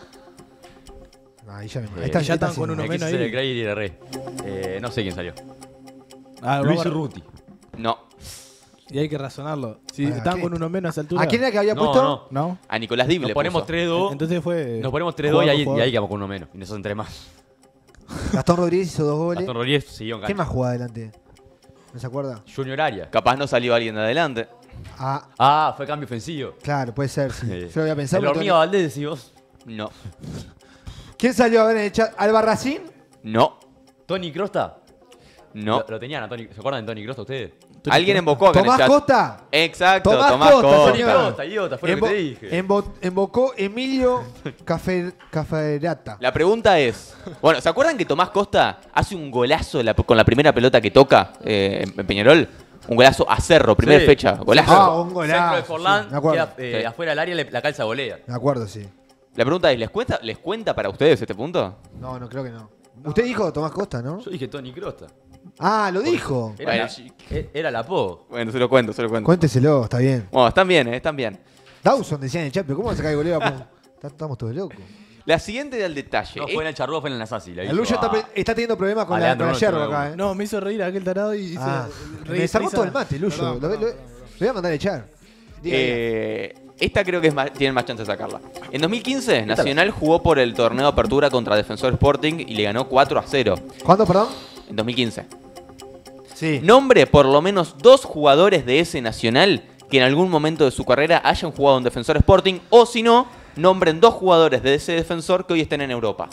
Ahí ya me Eh, ahí está, ya ya está están con haciendo. uno Me menos quise hacer ahí. el Craig y le re. Eh, no sé quién salió. Ah, Luis vamos a- Urruti. No, Y hay que razonarlo. Si Ah, estaban ¿qué? con uno menos a esa altura. ¿A quién era que había No, puesto? no. ¿No? a Nicolás Dible. Nos ponemos puso. tres dos. Entonces fue. Nos ponemos tres dos y ahí, y jugador ahí quedamos con uno menos. Y nosotros entre más. Gastón Rodríguez hizo dos goles. Gastón Rodríguez siguió en ¿Quién cancha. más jugaba adelante? ¿No se acuerda? Junior Arias. Capaz no salió alguien de adelante. Ah, Ah, fue cambio ofensivo. claro, puede ser, sí. Eh, Yo lo había pensado. El pero hormiga todavía- Valdés, decís vos. No, ¿Quién salió a ver en el chat? ¿Albarracín? no, Tony Crosta. no. Lo, lo tenían a Tony. ¿Se acuerdan de Tony Crosta ustedes? Alguien invocó acá en el ¿Tomás chat. Costa? Exacto, Tomás Tomás, Costa, Costa. Tony señor. Crosta, idiota, fue lo que Embo- te dije. embo- Embocó Emilio Cafe- Caferata. La pregunta es, bueno, ¿se acuerdan que Tomás Costa hace un golazo de la- con la primera pelota que toca eh, en Peñarol? Un golazo a Cerro, primera Sí. fecha, golazo. Ah, un golazo. Centro de sí, Forlán, me acuerdo. queda eh, Sí. afuera del área, le- la calza volea. Me acuerdo, sí. La pregunta es, ¿les cuenta, ¿les cuenta para ustedes este punto? No, no, creo que no. Usted dijo Tomás Costa, ¿no? Yo dije Tony Crosta. Ah, lo dijo. Era, Bueno, la, sí. e- era la apodo. Bueno, se lo cuento, se lo cuento. Cuénteselo, está bien. Bueno, están bien, eh, están bien. Dawson decía en el chat, pero ¿cómo va a sacar el goleo? Está- Estamos todos locos. La siguiente del detalle. No Eh, fue en el Charrúa, fue en el Nasasi. El Lucho está, pe- está teniendo problemas con la, Alejandro con la Noche, yerba no, acá, ¿eh? No, me hizo reír aquel tarado y hice. Ah, reír- me desarmó risa. todo el mate, Lucho. Perdón, Lo, lo- perdón. lo voy a mandar a echar. Diga, diga. Eh, esta creo que es más, tienen más chance de sacarla. En dos mil quince, Nacional jugó por el torneo de apertura contra Defensor Sporting y le ganó cuatro a cero. ¿Cuándo, perdón? En dos mil quince. Sí. Nombre por lo menos dos jugadores de ese Nacional que en algún momento de su carrera hayan jugado en Defensor Sporting, o si no, nombren dos jugadores de ese defensor que hoy estén en Europa.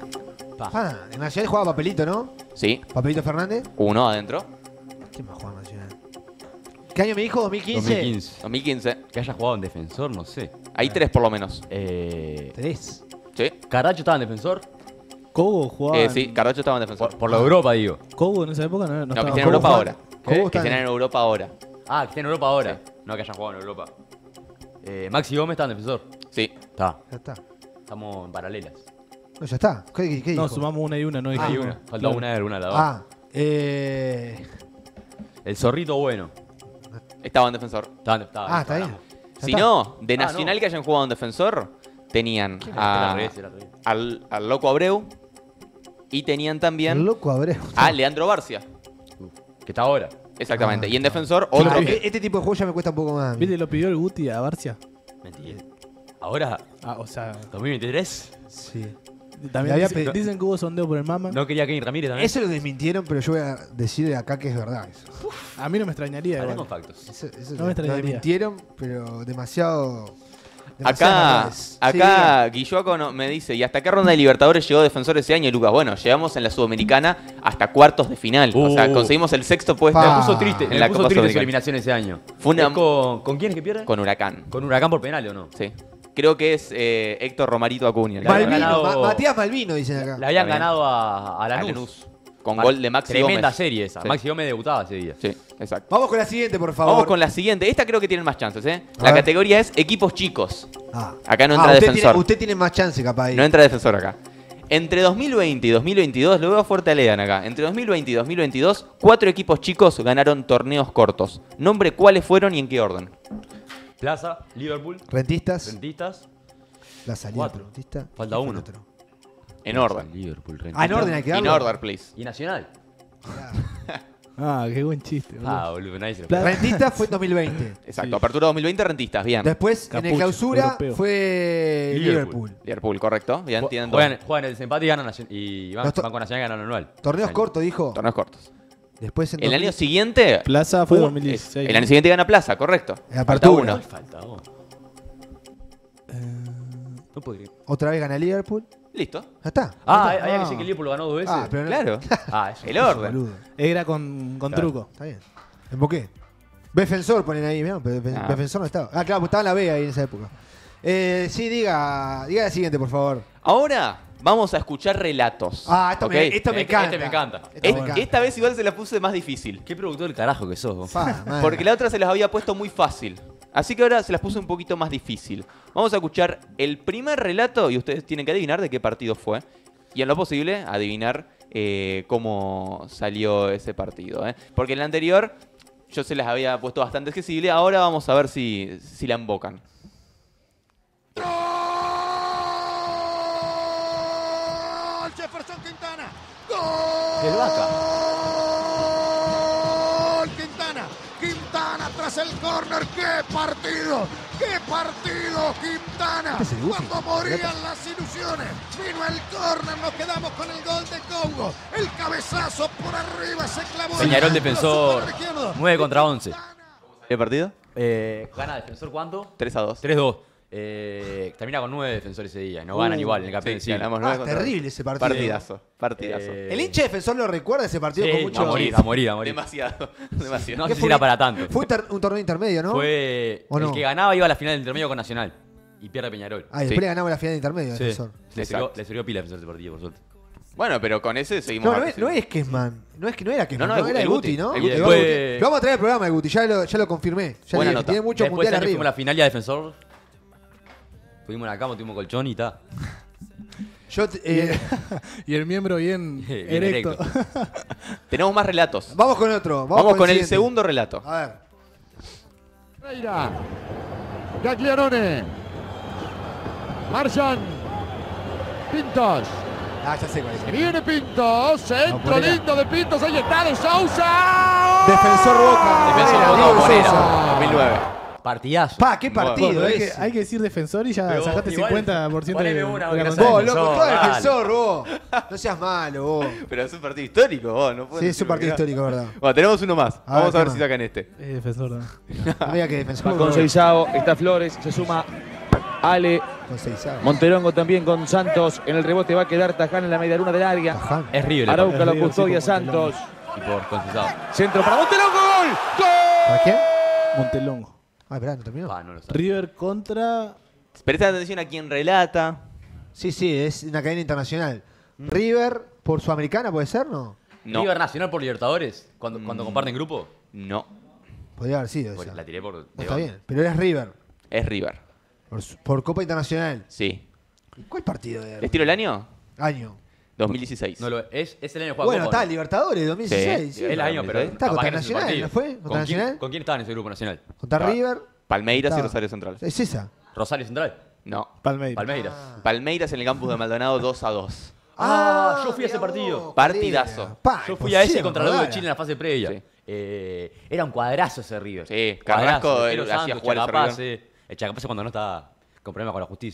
Ah, en Nacional jugaba Papelito, ¿no? Sí, Papelito Fernández. uno adentro. ¿Quién más jugaba en Nacional? ¿Qué año me dijo? ¿dos mil quince? dos mil quince. dos mil quince. Que haya jugado en defensor, no sé. Hay tres por lo menos. Eh, Tres. Sí, Caracho estaba en defensor. Cobo jugaba. eh, en- sí, Carracho estaba en defensor. Por, por la Europa, digo. Cobo en esa época no, no, No, que estaba. estén en ¿Cómo Europa juegan? ahora. ¿Cómo Que están? estén en Europa ahora. Ah, que está en Europa ahora. No que haya jugado en Europa. Eh, Maxi Gómez estaba en defensor. Sí. Está. Ya está. Estamos en paralelas. No, ya está. ¿Qué, qué- qué No, dijo? sumamos una y una, no Hay dijimos. una. Faltaba Claro. una de una de la Ah, eh... El zorrito bueno. Estaba en defensor. Estaba, estaba, Ah, está bien. Ya Si está. no, de Ah, Nacional no. que hayan jugado en defensor, tenían Era a- al revés, era al revés. al, al Loco Abreu y tenían El también loco Abreu. a Leandro Barcia. Que está ahora. Exactamente. Ah, y en defensor, Pero otro e- que... Este tipo de juego ya me cuesta un poco más. ¿Viste? Lo pidió el Guti a Barcia. Mentira. Ahora, Ah, o sea. dos mil veintitrés. Sí. También Le había dicen, pedido- dicen que hubo sondeo por el Mama. No quería Kevin Ramírez también. Eso lo desmintieron, pero yo voy a decir de acá que es verdad eso. A mí no me extrañaría. Hablemos igual. factos. Eso, eso No me lo extrañaría. desmintieron, pero demasiado. demasiadas Acá, verdades. Sí, acá Guilloaco no- me dice, ¿y hasta qué ronda de Libertadores llegó Defensor ese año, Lucas? Bueno, llegamos en la Sudamericana hasta cuartos de final. O sea, Uh. conseguimos el sexto puesto Pa. Me puso triste, en me la puso Copa triste su Sudamericana. eliminación ese año. Fue una- ¿Es con, ¿Con quién es que pierde? Con Huracán. Con Huracán por penal o no. Sí. Creo que es eh, Héctor Romarito Acuña. el Le habían que Malvino, ganado- Ma- Matías Malvino, dicen acá. Le habían Está bien. ganado a, a a Lanús. Lanús. Con Mar- gol de Maxi Tremenda Gómez. serie esa. Sí. Maxi Gómez debutaba ese día. Sí, exacto. Vamos con la siguiente, por favor. Vamos con la siguiente. Esta creo que tienen más chances, ¿eh? A La ver. categoría es equipos chicos. Ah. Acá no Ah, entra usted defensor. Tiene, usted tiene más chance, capaz. Ahí. No entra defensor acá. Entre dos mil veinte y dos mil veintidós, lo veo fuerte a Lean acá. Entre dos mil veinte y dos mil veintidós, cuatro equipos chicos ganaron torneos cortos. Nombre cuáles fueron y en qué orden. Plaza, Liverpool, Rentistas. Rentistas. Plaza Liga, Cuatro. Rentista. Falta ¿Quién fue uno. el otro? En orden. Liverpool, Rentistas. Ah, en orden hay que In darlo. order, please. Y Nacional. Ah, qué buen chiste. boludo. Ah, boludo, nadie se lo Pla- Rentistas fue en dos mil veinte. Exacto. Sí. Apertura dos mil veinte, rentistas. Bien. Después, en Capucho, el clausura, europeo. fue Liverpool. Liverpool. Liverpool, correcto. Bien, Ju- tienen dos. Juegan, juegan el desempate y ganan Nacion- y van, Los to- van con Nacional y ganan anual. Torneos Año. cortos, dijo. Torneos cortos. Después en El dos mil año siguiente. Plaza fue un- dos mil dieciséis. El año siguiente gana Plaza, correcto. En Falta apertura. uno. Falta, vos. No puedo creer. Otra vez gana Liverpool. Listo. Ya está. Ah, Ya está. había que decir que Liverpool ganó dos veces. Ah, pero no- Claro. Ah, eso. El orden. Boludo. Era con, con Claro. truco. Está bien. Emboqué. Defensor ponen ahí, ¿no? Pero Defe- Ah. Defensor no estaba. Ah, claro, pues estaba en la B ahí en esa época. Eh, sí, diga, diga la siguiente, por favor. Ahora vamos a escuchar relatos. Ah, esto, ¿ok? me, esto me Este- encanta. este me encanta. Esto Es- me encanta. esta vez igual se la puse más difícil. Qué productor del carajo que sos, vos. Fa, madre. Porque la otra se las había puesto muy fácil. Así que ahora se las puse un poquito más difícil. Vamos a escuchar el primer relato y ustedes tienen que adivinar de qué partido fue. Y en lo posible, adivinar eh, cómo salió ese partido. ¿eh? Porque en el anterior yo se las había puesto bastante accesible. Ahora vamos a ver si, si la embocan. Jefferson Quintana. El Vaca. ¡Gol! Quintana. Quintana tras el córner. ¡Qué partido! ¡Qué partido, Quintana! Este es el Guti. Cuando morían las ilusiones. Vino el córner. Nos quedamos con el gol de Congo. El cabezazo por arriba se clavó. Peñarol en el defensor. super izquierdo. nueve contra once. ¿El partido? Eh, ¿Gana defensor cuánto? tres a dos. tres dos. Eh, termina con nueve defensores ese día. y No ganan Uh, igual en el campeón del Sí, siglo. ganamos Ah, nueve contra terrible dos. ese partido. Partidazo, partidazo. Eh, El hincha defensor lo recuerda ese partido Sí, con mucho. a morir, a morir, a morir. Demasiado, demasiado. No ¿Qué sé si fue? era para tanto. Fue un tor- un torneo intermedio, ¿no? Fue ¿O no? el que ganaba iba a la final del intermedio con Nacional. Y pierde Peñarol. Ah, y después Sí. le ganamos la final de intermedio, Sí. defensor. Le sirvió, Exacto. le sirvió pila defensor ese partido, por suerte. Bueno, pero con ese seguimos. No, no es, participando. no es Kesman. No, es que no era Kesman, No, no, no, era el el Guti, Guti, ¿no? el Guti. El Después- Guti. Lo vamos a traer al programa, el Guti, ya lo, ya lo confirmé. Ya Buena le dije, nota. tiene mucho Después mundial año fuimos a arriba. la final ya defensor. Fuimos a la cama, tuvimos colchón y ta. Yo, te- eh, Y el miembro bien, Bien erecto. erecto. Tenemos más relatos. vamos con otro. Vamos, Vamos con el siguiente. segundo relato. A ver. Pereira. Gagliarone. Marjan. Pintos. Ah, ya sé cuál Se es. viene Pintos. Centro Morera. lindo de Pintos. Ahí está de Sousa. Defensor Boca. Defensor Morera, Boca, Diego Morera, Sousa. dos mil nueve. Partidazo. Pa, qué partido Bueno, hay, que, ese. hay que decir defensor y ya Pero sacaste igual, cincuenta por ciento de, poneme una, de la que no consigna. Vos, Defensor, loco, tú eres dale. defensor, vos. No seas malo, vos. Pero es un partido histórico, vos. No puedes Sí, es un decir partido que no. histórico, ¿verdad? Bueno, tenemos uno más. A Vamos ver, a ver ¿qué si más? sacan este. Es defensor. ¿no? No diga que defensor. Con Seizao está Flores, se suma Ale Con Seizao. Monterongo también con Santos. En el rebote va a quedar Taján en la media luna del área. Taján. Es River. Arauca Es lo River, custodia sí, con Santos. Y por Concesado. Centro para Monterongo. ¡Gol! ¡Gol! ¿Para quién? Montelongo. Ah, esperá, no terminó. Pa, no lo sé. River contra. Presta atención a quien relata. Sí, sí, es una cadena internacional. River por Sudamericana, ¿puede ser, no? No. River Nacional por Libertadores. Cuando, cuando Mm. comparten grupo. No. Podría haber sido Pues esa. la tiré por. No, de está onda. bien, pero es River. Es River. Por, su- por Copa Internacional. Sí. ¿Cuál partido de ¿Les tiro el año? año? dos mil dieciséis. No lo es. Es el año de jugar Bueno, Copa, está, ¿no? Libertadores dos mil dieciséis. Sí, sí. Es el año, pero. Está capaz contra que no es ese Nacional, partido. ¿no fue? ¿Contra ¿Con quién, Nacional? ¿Con quién estaba en ese grupo nacional? Contra Estaba- River. Palmeiras y Estaba- Rosario Central. Es esa. Rosario Central. No. Palmeiras. Palmeiras. Palmeiras en el campus de Maldonado dos a dos. Ah, yo fui a ese mirá partido. vos, Partidazo. Calera. Pa, Yo fui a ese imposible contra la U de acordar. Chile en la fase previa. Sí. Eh, era un cuadrazo ese River. Sí, Cuadrazo, Carrasco Pelo él hacía Santos, jugar ese Chacapase. El Chacapase cuando no estaba con problemas con la justicia.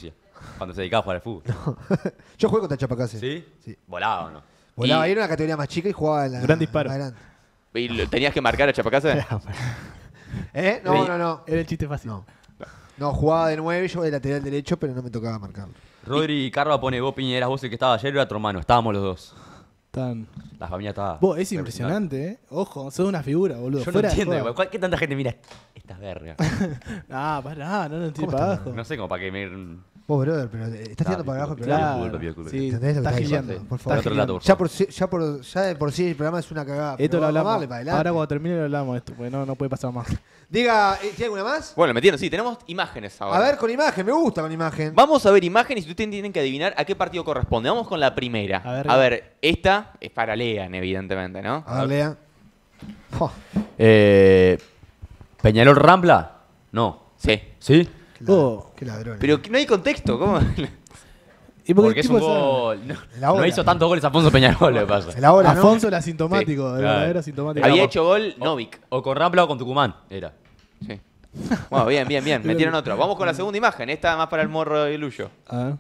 Cuando se dedicaba a jugar al fútbol. Yo jugué contra Chapacase. ¿Sí? Sí. ¿Volaba o no? Volaba, Y- ahí era una categoría más chica y jugaba en la. Gran disparo. adelante. ¿Y lo- tenías que marcar a Chapacase? ¿Eh? No, no, no. Era el chiste fácil. No. No, jugaba de nueve, yo de lateral derecho, pero no me tocaba marcarlo. Rodri y Carva pone, vos Piña, eras vos el que estaba ayer, era tu hermano. Estábamos los dos. Tan... La familia estaba... Vos, es impresionante, ¿eh? Ojo, sos una figura, boludo. Yo no Fuera de entiendo, joda. igual, ¿qué tanta gente mira estas vergas? Ah, pará, no, no estoy ¿Cómo para está? abajo. No sé, como para que me... Vos, brother, pero eh, estás tirando para abajo el programa. Claro, Disculpa, disculpa. sí, ¿Entendés lo que estás estás gileando, diciendo? Por estás favor. Otro gileando. dato, por Ya, por sí, ya, por, ya de por sí el programa es una cagada. Esto pero lo vamos a hablamos. darle para adelante. Ahora cuando termine lo hablamos esto, porque no, no puede pasar más. Diga, ¿eh, ¿tiene alguna más? Bueno, metieron, sí, tenemos imágenes ahora. A ver, con imagen, me gusta con imagen. Vamos a ver imágenes y ustedes tienen que adivinar a qué partido corresponde. Vamos con la primera. A ver. A ver, esta es para Lean, evidentemente, ¿no? A ver, Lea. Oh, Eh, ¿Peñarol Rampla? No. Sí. ¿Sí? qué, ladrón, Oh. qué ladrón. Pero que no hay contexto, ¿cómo? ¿Y Porque es tipo un sabe? gol. No, La hora. no hizo tantos goles Afonso Peñarol, lo que pasa. El ahora, ¿no? Afonso el asintomático, Sí, el claro. verdadero asintomático. Había Digamos- hecho gol Novik. O con Rampla o con Tucumán, era. Sí. Bueno, bien, bien, bien. Metieron otro. Vamos con la segunda imagen. Esta más para el morro y Luyo. A ver.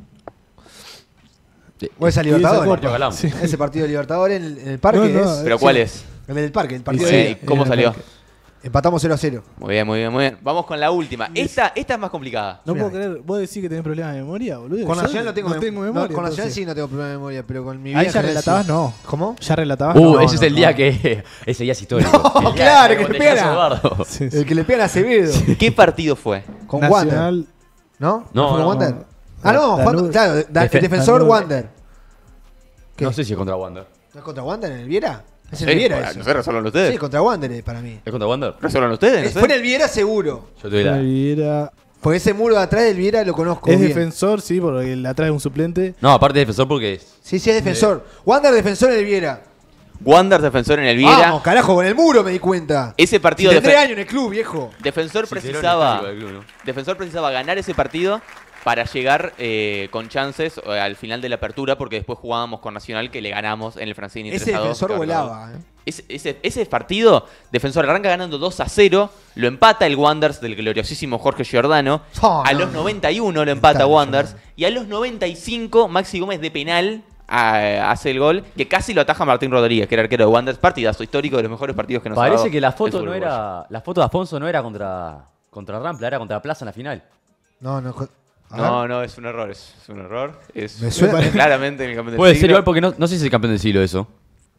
O esa Y esa Libertadores. copa. hablamos. Sí. Ese partido de Libertadores en, en el parque No, no, es. ¿Pero sí. cuál es? El del parque, el partido Sí, de. Eh, ¿Cómo en el salió? parque. Empatamos cero a cero. Muy bien, muy bien, muy bien. Vamos con la última. Esta, esta es más complicada. No Mira. puedo creer, vos decís que tenés problemas de memoria, boludo. Con Yo Nacional no tengo, no mem- tengo no, memoria. con Nacional entonces. sí no tengo problema de memoria, pero con mi vida. Ahí en ya general relatabas, sí. no. ¿Cómo? Ya relatabas, Uh, no. ese es no, el día no. que... Ese día es histórico. No, El día claro, del que te botellazo pega. Eduardo. Sí, sí. El que le pega a Acevedo. ¿Qué partido fue? Con Wander. Nacional. ¿No? No, ¿Fue con no. Wander? Ah, no, Danubio. Juan- claro, da- el Defe- defensor Danubio. Wander. ¿Qué? No sé si es contra Wander. ¿No es contra Wander en el Viera? Es en Sí, el Viera para- eso. no sé, resuelvan ustedes. Sí, contra Wander es para mí. ¿Es contra Wander? ¿Resuelvan ustedes? No Eh, sé. Fue en el Viera seguro. Yo te doy la... Era- Porque ese muro de atrás del Viera lo conozco Es bien. defensor, sí, porque el de atrás es un suplente. No, aparte de defensor porque es... Sí, sí, es defensor. Wander defensor en el Viera. Wander, defensor en el Viera. Vamos, carajo, con el muro me di cuenta. Ese partido de de tres años en el club, viejo. Defensor Cicerone precisaba, histórico del club, ¿no? Defensor precisaba ganar ese partido para llegar eh, con chances eh, al final de la apertura, porque después jugábamos con Nacional que le ganamos en el Francini Ese tres a dos, defensor claro. volaba, ¿eh? Ese, ese, ese partido, Defensor arranca ganando dos a cero, lo empata el Wanderers del gloriosísimo Jorge Giordano. Oh, a no, los no. noventa y uno lo empata Está Wanderers. Giordano. Y a los noventa y cinco, Maxi Gómez de penal ah, hace el gol, que casi lo ataja Martín Rodríguez, que era arquero de Wanderers. Partidazo histórico, de los mejores partidos que nos ha dado Parece que la el foto fútbol no uruguayo. era... La foto de Afonso no era contra... Contra Rampla, era contra Plaza en la final. No, no. jo- a No, ver. no, es un error, es un error. Es Me suena- claramente en el campeón del Puede ser siglo. igual porque no, no sé si es el campeón del siglo eso.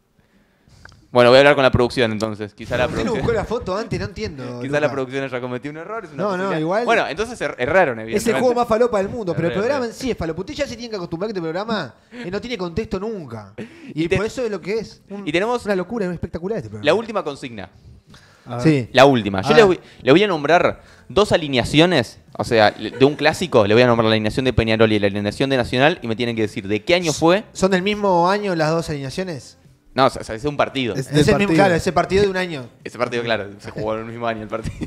Bueno, voy a hablar con la producción entonces. Quizá la ¿Por qué no producción, buscó la foto antes? No entiendo. quizá Luca. la producción haya cometido un error. Es una No, no, posibilidad. igual- Bueno, entonces er- erraron, Es el evidentemente. juego más falopa del mundo, pero el Re, programa re. en sí es falopa. Usted ya se tiene que acostumbrar a que este programa eh, no tiene contexto nunca. Y, Y te- por eso es lo que es. Un- Y tenemos una locura, es espectacular este programa. la última consigna. A ver. Sí. La última. Yo A le ver. voy, le voy a nombrar dos alineaciones, o sea, le- de un clásico, le voy a nombrar la alineación de Peñarol y la alineación de Nacional y me tienen que decir de qué año fue. ¿Son del mismo año las dos alineaciones? No, o sea, es un partido. Es- Es Del el mismo, partido. claro, ese partido de un año. Ese partido, claro, se jugó en el mismo año el partido.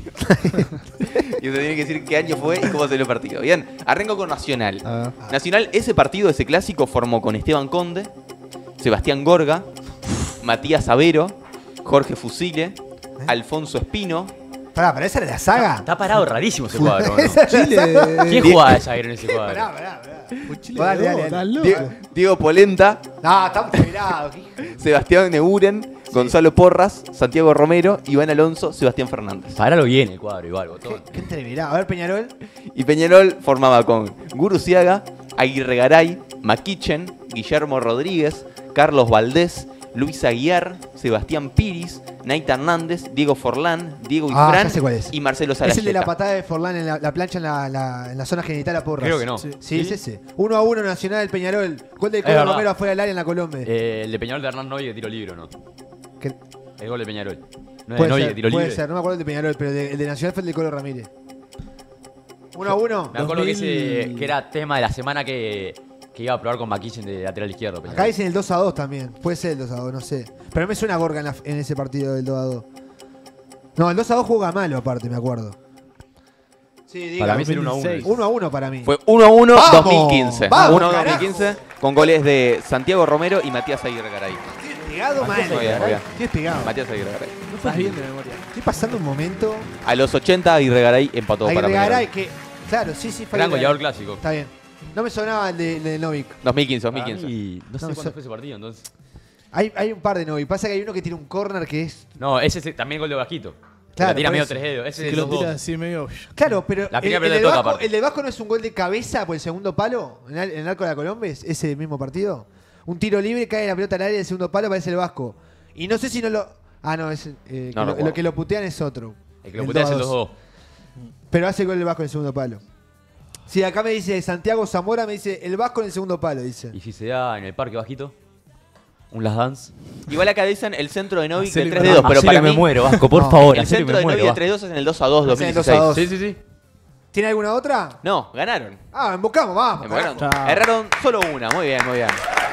Y usted tiene que decir qué año fue y cómo salió el partido. Bien, arranco con Nacional. A ver. Nacional, ese partido, ese clásico, formó con Esteban Conde, Sebastián Gorga, Matías Avero, Jorge Fusile, Alfonso Espino. Pará, pará, esa era la saga. Está parado rarísimo ese cuadro, ¿no? Esa era la Chile. saga. ¿Quién jugaba esa en ese cuadro? Pará, pará, pará. Chile, Dale, dale, no, dale. estás loco. Diego, Diego Polenta, No, estamos mirados. Sebastián Neuren, Gonzalo Porras, Santiago Romero, Iván Alonso, Sebastián Fernández. Paralo bien el cuadro igual, botón. ¿Qué, qué entreverá? A ver, Peñarol. Y Peñarol formaba con Guruciaga, Aguirre Garay, Maquichen, Guillermo Rodríguez, Carlos Valdés, Luis Aguiar, Sebastián Piris, Naita Hernández, Diego Forlán, Diego Ah, Ifrán ya sé cuál es. y Marcelo Es el de la Sarayeta. patada de Forlán en la, la plancha en la, la- en la zona genital a Porras. Creo que no. Sí, ¿Sí? es ese. Uno a uno Nacional Peñarol. Gol de Es Colo verdad. Romero afuera del área en la Colombe. Eh, el de Peñarol de Hernán Noy de tiro libre, ¿o ¿no? Que- El gol de Peñarol. No es de puede Noy ser, de tiro puede libre. ser, no me acuerdo el de Peñarol, pero de- el de Nacional fue el de Colo Ramírez. Uno a uno. Me acuerdo que, dos mil. ese, que era tema de la semana que, que iba a probar con Maquillen de lateral izquierdo. Peñarol. Acá dicen el dos a dos también. Puede ser el dos a dos, no sé. Pero me suena Gorga en, la- en ese partido del dos a dos. No, el dos a dos juega malo aparte, me acuerdo. Sí, diga. Para mí sería uno a uno. dos mil dieciséis. uno a uno para mí. Fue uno a uno ¡Vamos! dos mil quince. ¡Vamos, uno a uno carajo! dos mil quince con goles de Santiago Romero y Matías Aguirre Garay. Pegado mal. Muy bien, muy bien. Qué pegado. Matías Aguirre Garay. No estás bien de memoria. Estoy pasando un momento. A los ochenta Aguirre Garay empató Hay para que Peñarol. Garay que. Claro, sí, sí, fue Gran Aguirre goleador Garay. clásico. Está bien. No me sonaba el de, el de Novik. dos mil quince, dos mil Para quince. mí, no sé No, cuándo so- fue ese partido, entonces. Hay, hay un par de Novik. Pasa que hay uno que tiene un corner que es. No, ese es también gol de Bajito. Claro, Claro, tira por medio eso. tres dedos. Ese Que es lo los dos. tira así medio. Claro, pero La el, primera el pelota del toca Vasco, aparte. el del Vasco no es un gol de cabeza por el segundo palo en el, en el arco de la Colombes, ese mismo partido. Un tiro libre, cae la pelota al área del segundo palo, parece el Vasco. Y no sé si no lo. Ah, no, es, eh, que No lo, recuerdo. lo que lo putean es otro. El que lo putea es el dos dos. Pero hace gol el Vasco en el segundo palo. Sí, acá me dice Santiago Zamora, me dice el Vasco en el segundo palo, dice. Y si se da en el parque Bajito, un Last Dance. Igual acá dicen el centro de Novik de Hacele tres que- dedos, pero Hacele para que me mí muero, Vasco, por No. favor. el hacele que centro me de Novik muero, de Vasco. tres dedos es en el dos a dos dos Es en mil el dos a dieciséis. dos. Sí, sí, sí. ¿Tiene alguna otra? No, ganaron. Ah, embocamos, vamos. Bueno, carajo. erraron solo una. Muy bien, muy bien.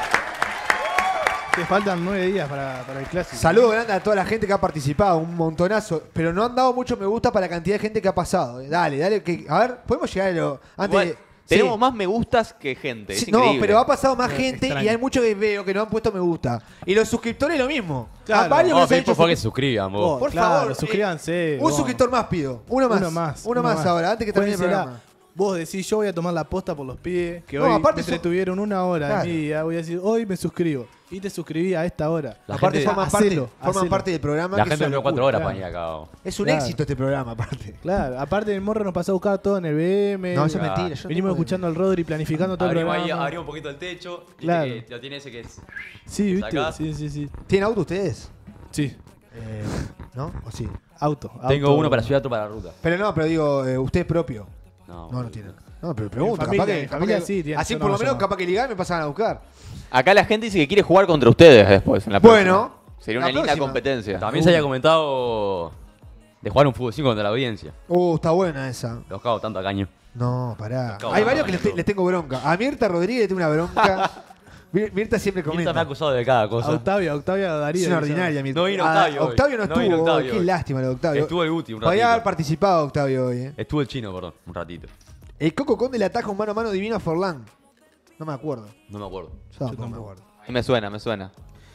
Te faltan nueve días para, para el clásico. Saludos grande a toda la gente que ha participado, un montonazo. Pero no han dado mucho me gusta para la cantidad de gente que ha pasado. eh. Dale, dale. Que, a ver, podemos llegar a lo. Antes Igual, de- tenemos Sí. más me gustas que gente. Es Sí, no, increíble. pero ha pasado más Eh, gente extraño. y hay muchos que veo que no han puesto me gusta. Y los suscriptores lo mismo. Claro. A varios Vamos a les han pedir hecho por favor que se suscri- suscriban, vos. Vos, Por claro, favor, eh, suscríbanse. Un vos. suscriptor más pido. Uno más. Uno más. Uno más ahora, antes que termine el Juéguensela. programa. Vos decís, yo voy a tomar la posta por los pies, que No, hoy aparte me son- entretuvieron una hora Claro. de mi vida. Voy a decir, hoy me suscribo. Y te suscribí a esta hora. La Aparte gente, forman, hacelo, parte, forman hacelo. parte del programa. la que gente es me una cuatro locura. horas para claro. venir acá. vos. Es un Claro. éxito este programa, aparte. Claro, aparte el morro nos pasó a buscar todo en el B M. No, eso es Claro. mentira. yo no Venimos tengo- escuchando al Rodri planificando todo Abrimos el ahí, programa. abrimos un poquito el techo. viste Claro. que lo tiene ese que es. Sí, ¿viste? Sacás. Sí, sí, sí. ¿Tienen auto ustedes? Sí, Eh, ¿No? ¿O sí? auto. Tengo auto. uno para ciudad, otro para la ruta. Pero no, pero digo, eh, usted propio. No, No, no tiene. No, pero pregunto. familia- capaz que, en capaz familia que- sí tiene, Así yo por no, lo yo menos, no. capaz que ligar me pasan a buscar. Acá la gente dice que quiere jugar contra ustedes después. En la Bueno, próxima. Sería la una linda próxima. competencia. También se había comentado de jugar un fútbol cinco contra la audiencia. Uh, está buena esa. Los cago tanto a caño. No, pará. Acabo Hay de varios que les, ganar. te- les tengo bronca. A Mirta Rodríguez le tengo una bronca. Mir- Mirta siempre Mirta comenta. me ha acusado de cada cosa. Octavio, Octavio Darío. Es una que se llama. ordinaria, Mirta. No vino Ah, Octavio hoy. Octavio no No estuvo. vino hoy. Octavio Qué hoy. lástima lo de Octavio. Estuvo el Guti un Podría haber ratito. participado Octavio hoy. Eh. Estuvo el chino, perdón, un ratito. El Coco Conde le ataja un mano a mano divino a Forlán. No me acuerdo. No me acuerdo. Yo tampoco me acuerdo. A mí me suena, me suena.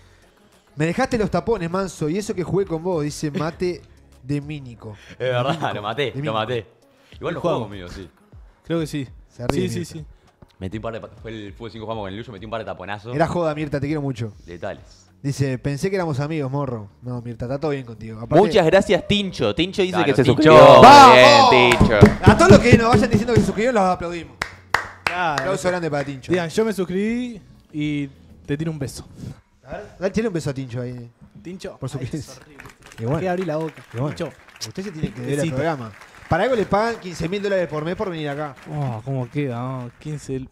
Me dejaste los tapones, Manso, y eso que jugué con vos, dice Mate de Mínico. Es verdad, lo maté, De mí. lo maté. Igual no Juego. jugó conmigo, sí. Creo que sí. Se ríe, Sí, sí, Mirta. sí. Metí un par de pat- Fue el fútbol cinco jugamos con el Lucho, metí un par de taponazos. Era joda, Mirta, te quiero mucho. Letales. Dice, pensé que éramos amigos, morro. No, Mirta, está todo bien contigo. Aparte- Muchas gracias, Tincho. Tincho dice Claro, que se Tincho. suscribió. ¡Vamos! Muy bien, Tincho. A todos los que nos vayan diciendo que se suscribieron, los aplaudimos. Claro. Aplauso grande para Tincho. Digan, yo me suscribí y te tiro un beso. A ver, dale, tiene un beso a Tincho ahí. Tincho. Por Ay, suscribirse. es horrible. Y ¿Por bueno, qué abrí la boca? y bueno. Tincho. Usted se tiene que ver el Besito. programa. Para algo le pagan quince mil dólares por mes por venir acá. Oh, ¿cómo queda? Oh, quince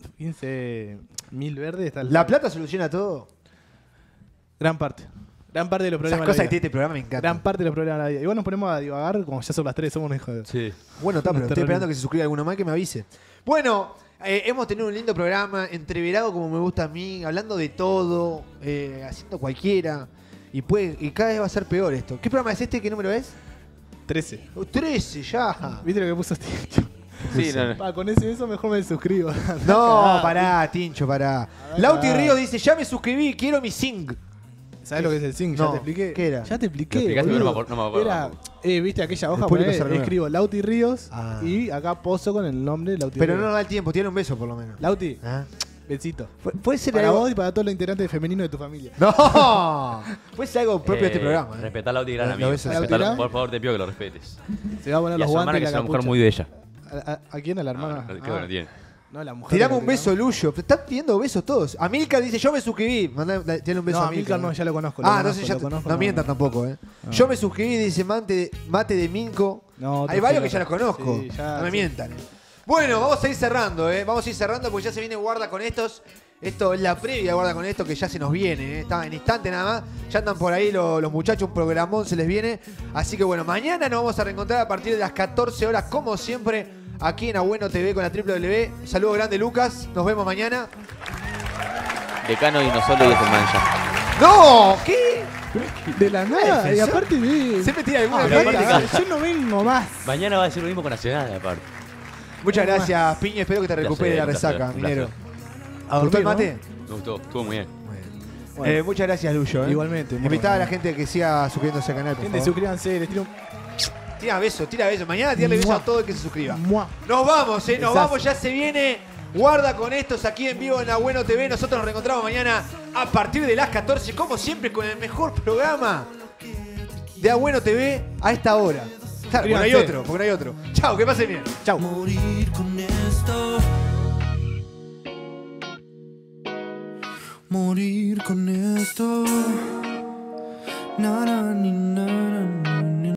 mil verdes. Está ¿La plata soluciona todo? Gran parte. Gran parte de los Esas problemas. cosas de que la tiene vida. este programa me encantan. Gran parte de los problemas de la vida. Igual nos ponemos a divagar como ya son las tres, somos unos hijos de... Sí. Bueno, está, pero Unos estoy esperando terroristas. que se suscriba alguno más que me avise. Bueno, eh, hemos tenido un lindo programa, entreverado como me gusta a mí, hablando de todo, eh, haciendo cualquiera. Y, puede, y cada vez va a ser peor esto. ¿Qué programa es este? ¿Qué número es? trece. Oh, trece, ya. ¿Viste lo que puso Tincho? Sí, no, no. Pa, con ese eso mejor me suscribo. No, Cagada. pará, Tincho, pará. ver, Lauti cagada. Ríos dice, ya me suscribí, quiero mi Zing. ¿Sabes lo que es el Zing? No, Ya te expliqué. ¿qué era? Ya te expliqué. Lo explicaste, pero no me boludo. acuerdo- no me acuerdo Era, tampoco. eh, viste aquella hoja, El público ponele, se renueva. escribo Lauti Ríos Ah. y acá poso con el nombre Lauti Pero no Ríos. nos da el tiempo, tiene un beso por lo menos. Lauti, ¿Ah? besito. Pu- Puede ser Para algo... vos y para todos los integrantes femeninos de tu familia. No, puede ser algo propio de este Eh, programa. ¿eh? Respetar a Lauti, gran Lo- lo amigo. beso. Respetalo, ¿Lauti? por favor, te pido que lo respetes. Se va a poner Y a los su hermana, guantes y que la es una mujer capucha. muy bella. ¿A, a- a quién? ¿A la hermana? No, no, qué Ah. bueno tiene. No, la mujer. Tirame que un le beso, Luyo. Te están pidiendo besos todos. Amilcar dice, yo me suscribí. Mandá, da- tiene un beso No, a a Milcar no, ya lo conozco. lo Ah, conozco, entonces ya lo te- conozco, no mientan tampoco, ¿eh? No. Yo me suscribí, dice Mate de, Mate de Minco. No, Hay otro varios que sí, ya los conozco. sí, ya, no me sí. mientan. eh. Bueno, vamos a ir cerrando, ¿eh? Vamos a ir cerrando porque ya se viene Guarda con estos. Esto es la previa de Guarda con esto que ya se nos viene, ¿eh? Está en instante nada más. Ya andan por ahí los, los muchachos, un programón se les viene. Así que bueno, mañana nos vamos a reencontrar a partir de las catorce horas, como siempre, aquí en Abueno T V con la doble u doble u doble u. Saludo grande, Lucas. Nos vemos mañana. Decano y no solo y es el mancha. ¡No! ¿Qué? De la nada. Y defensor? aparte de. Siempre tira alguna Ah, que- aparte venga, que- yo no vengo más. Mañana va a ser lo mismo con Nacional, aparte. Muchas gracias, Piño. Espero que te placer, recuperes de la un placer, resaca, un minero. A ¿Gustó dormir, el ¿no? mate? Me gustó, estuvo muy bien. Bueno. Eh, muchas gracias, Luyo. ¿eh? Igualmente, muy Invitaba a la bueno. gente que siga suscribiéndose al canal, por Gente, favor. suscríbanse, les tiro un. Tira besos, tira besos. Mañana tirarle besos Mua. a todo el que se suscriba. Mua. Nos vamos, ¿eh? Nos Besazo. vamos. Ya se viene Guarda con estos aquí en vivo en Agüeno T V. Nosotros nos reencontramos mañana a partir de las catorce, como siempre, con el mejor programa de Agüeno T V a esta hora. Claro, porque no hay otro, porque no hay otro. Chao, que pasen bien. Chao. Morir con esto. Morir con esto. Na, na, ni, na, na, na.